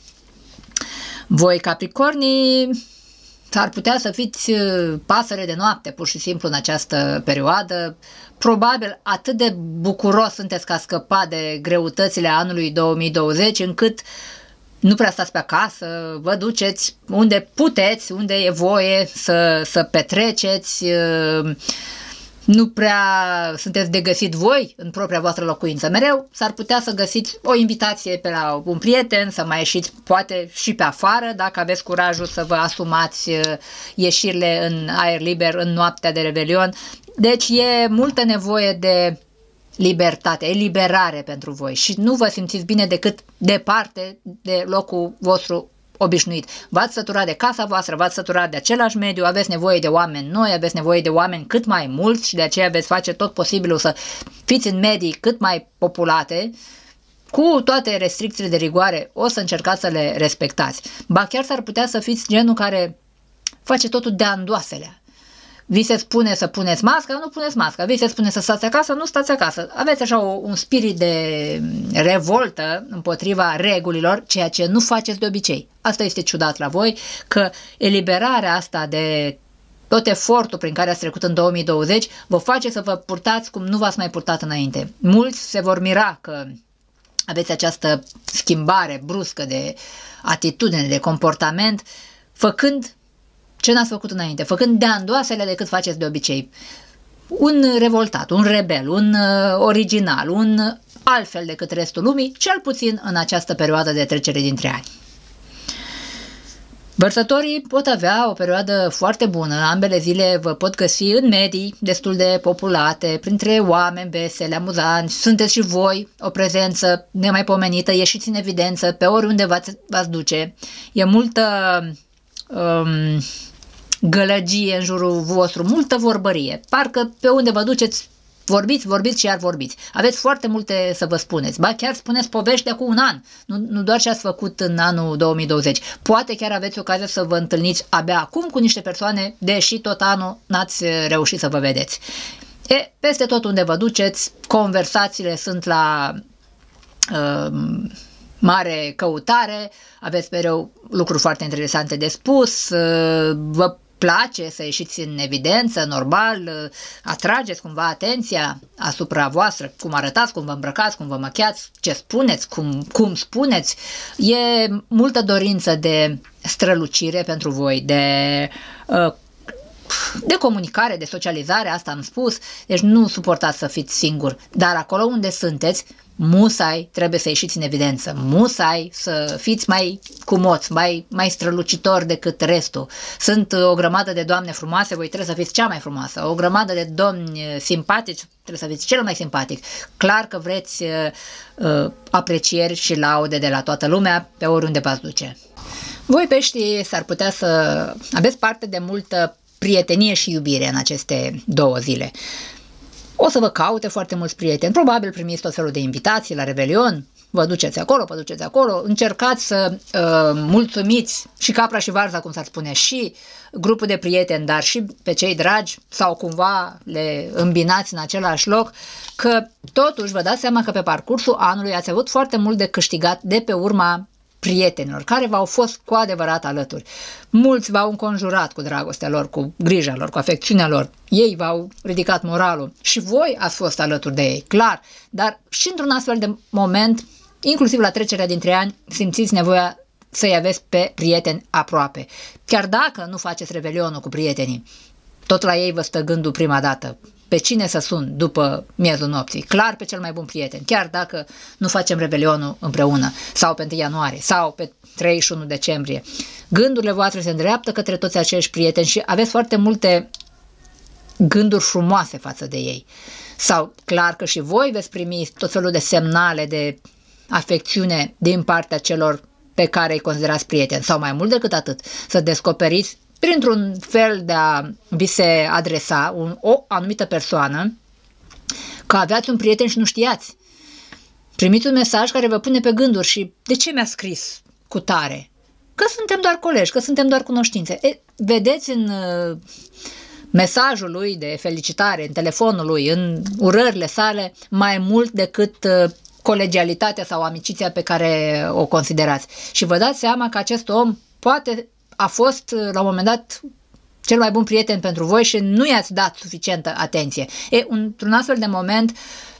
Voi, Capricornii, s-ar putea să fiți pasăre de noapte, pur și simplu, în această perioadă. Probabil atât de bucuros sunteți că ați scăpat de greutățile anului 2020, încât nu prea stați pe acasă, vă duceți unde puteți, unde e voie să petreceți, nu prea sunteți de găsit voi în propria voastră locuință. Mereu s-ar putea să găsiți o invitație pe la un prieten, să mai ieșiți poate și pe afară, dacă aveți curajul să vă asumați ieșirile în aer liber în noaptea de Revelion. Deci e multă nevoie de libertate, eliberare pentru voi și nu vă simțiți bine decât departe de locul vostru obișnuit. V-ați săturat de casa voastră, v-ați săturat de același mediu, aveți nevoie de oameni noi, aveți nevoie de oameni cât mai mulți și de aceea veți face tot posibilul să fiți în medii cât mai populate, cu toate restricțiile de rigoare, o să încercați să le respectați. Ba chiar s-ar putea să fiți genul care face totul de andoaselea. Vi se spune să puneți masca, nu puneți masca. Vi se spune să stați acasă, nu stați acasă. Aveți așa un spirit de revoltă împotriva regulilor, ceea ce nu faceți de obicei. Asta este ciudat la voi, că eliberarea asta de tot efortul prin care ați trecut în 2020 vă face să vă purtați cum nu v-ați mai purtat înainte. Mulți se vor mira că aveți această schimbare bruscă de atitudine, de comportament, făcând ce n-ați făcut înainte, făcând de andoasele decât faceți de obicei. Un revoltat, un rebel, un original, un altfel decât restul lumii, cel puțin în această perioadă de trecere dintre ani. Vărsătorii pot avea o perioadă foarte bună, ambele zile vă pot găsi în medii destul de populate, printre oameni veseli, amuzanți, sunteți și voi o prezență nemaipomenită, ieșiți în evidență pe oriunde v-ați duce. E multă gălăgie în jurul vostru, multă vorbărie. Parcă pe unde vă duceți, vorbiți și iar vorbiți. Aveți foarte multe să vă spuneți. Ba chiar spuneți povești de acum un an, nu doar ce ați făcut în anul 2020. Poate chiar aveți ocazia să vă întâlniți abia acum cu niște persoane, deși tot anul n-ați reușit să vă vedeți. Peste tot unde vă duceți, conversațiile sunt la mare căutare, aveți mereu lucruri foarte interesante de spus, vă place să ieșiți în evidență, normal, atrageți cumva atenția asupra voastră, cum arătați, cum vă îmbrăcați, cum vă machiați, ce spuneți, cum spuneți. E multă dorință de strălucire pentru voi, de comunicare, de socializare, asta am spus, deci nu suportați să fiți singuri, dar acolo unde sunteți, musai trebuie să ieșiți în evidență, musai să fiți mai cumoți, mai strălucitori decât restul. Sunt o grămadă de doamne frumoase, voi trebuie să fiți cea mai frumoasă, o grămadă de domni simpatici, trebuie să fiți cel mai simpatic. Clar că vreți aprecieri și laude de la toată lumea pe oriunde v-ați duce. Voi, peștii, s-ar putea să aveți parte de multă prietenie și iubire în aceste 2 zile. O să vă caute foarte mulți prieteni, probabil primiți tot felul de invitații la Revelion, vă duceți acolo, încercați să mulțumiți și capra și varza, cum s-ar spune, și grupul de prieteni, dar și pe cei dragi, sau cumva le îmbinați în același loc, că totuși vă dați seama că pe parcursul anului ați avut foarte mult de câștigat de pe urma prietenilor care v-au fost cu adevărat alături. Mulți v-au înconjurat cu dragostea lor, cu grija lor, cu afecțiunea lor. Ei v-au ridicat moralul și voi ați fost alături de ei, clar. Dar și într-un astfel de moment, inclusiv la trecerea dintre ani, simțiți nevoia să-i aveți pe prieteni aproape. Chiar dacă nu faceți revelionul cu prietenii, tot la ei vă stă gândul prima dată. Pe cine să sun după miezul nopții? Clar pe cel mai bun prieten, chiar dacă nu facem revelionul împreună, sau pe 1 ianuarie, sau pe 31 decembrie. Gândurile voastre se îndreaptă către toți acești prieteni și aveți foarte multe gânduri frumoase față de ei. Sau clar că și voi veți primi tot felul de semnale de afecțiune din partea celor pe care îi considerați prieteni. Sau mai mult decât atât, să descoperiți printr-un fel de a vi se adresa o anumită persoană că aveați un prieten și nu știați. Primiți un mesaj care vă pune pe gânduri și de ce mi-a scris cu tare? Că suntem doar colegi, că suntem doar cunoștințe. Vedeți în mesajul lui de felicitare, în telefonul lui, în urările sale, mai mult decât colegialitatea sau amiciția pe care o considerați. Și vă dați seama că acest om poate a fost la un moment dat cel mai bun prieten pentru voi și nu i-ați dat suficientă atenție. Într-un astfel de moment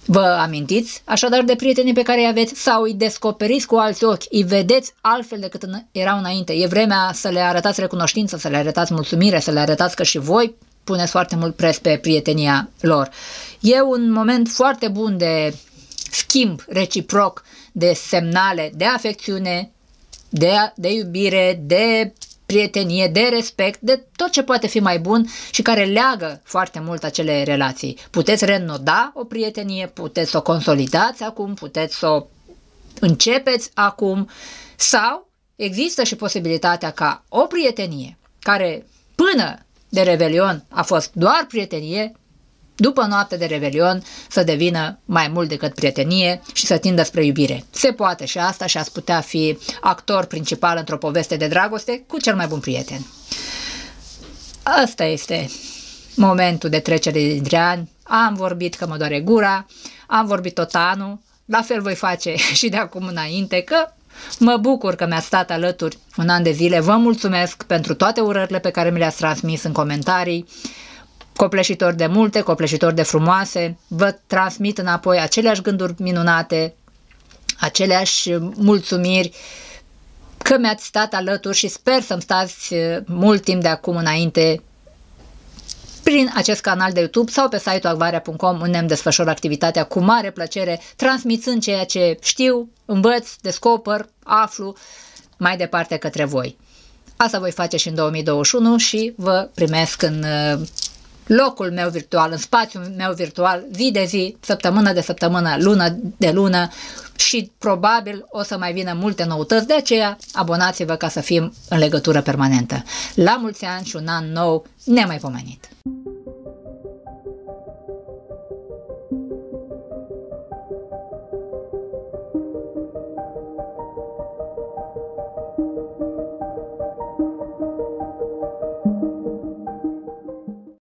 Vă amintiți așadar de prietenii pe care îi aveți sau îi descoperiți cu alți ochi, îi vedeți altfel decât erau înainte. E vremea să le arătați recunoștință, să le arătați mulțumire, să le arătați că și voi puneți foarte mult preț pe prietenia lor. E un moment foarte bun de schimb reciproc, de semnale, de afecțiune, de iubire, de prietenie, de respect, de tot ce poate fi mai bun și care leagă foarte mult acele relații. Puteți reînnoda o prietenie, puteți să o consolidați acum, puteți să o începeți acum sau există și posibilitatea ca o prietenie care până de Revelion a fost doar prietenie, după noapte de Revelion să devină mai mult decât prietenie și să tindă spre iubire. Se poate și asta și ați putea fi actor principal într-o poveste de dragoste cu cel mai bun prieten. Asta este momentul de trecere dintre ani. Am vorbit că mă doare gura, am vorbit tot anul, la fel voi face și de acum înainte, că mă bucur că mi-ați stat alături un an de zile. Vă mulțumesc pentru toate urările pe care mi le-ați transmis în comentarii, copleșitori de multe, copleșitori de frumoase, vă transmit înapoi aceleași gânduri minunate, aceleași mulțumiri că mi-ați stat alături și sper să-mi stați mult timp de acum înainte prin acest canal de YouTube sau pe site-ul acvaria.com, unde îmi desfășor activitatea cu mare plăcere, transmițând ceea ce știu, învăț, descoper, aflu mai departe către voi. Asta voi face și în 2021 și vă primesc în locul meu virtual, în spațiul meu virtual, zi de zi, săptămână de săptămână, lună de lună și probabil o să mai vină multe noutăți, de aceea abonați-vă ca să fim în legătură permanentă. La mulți ani și un an nou nemaipomenit!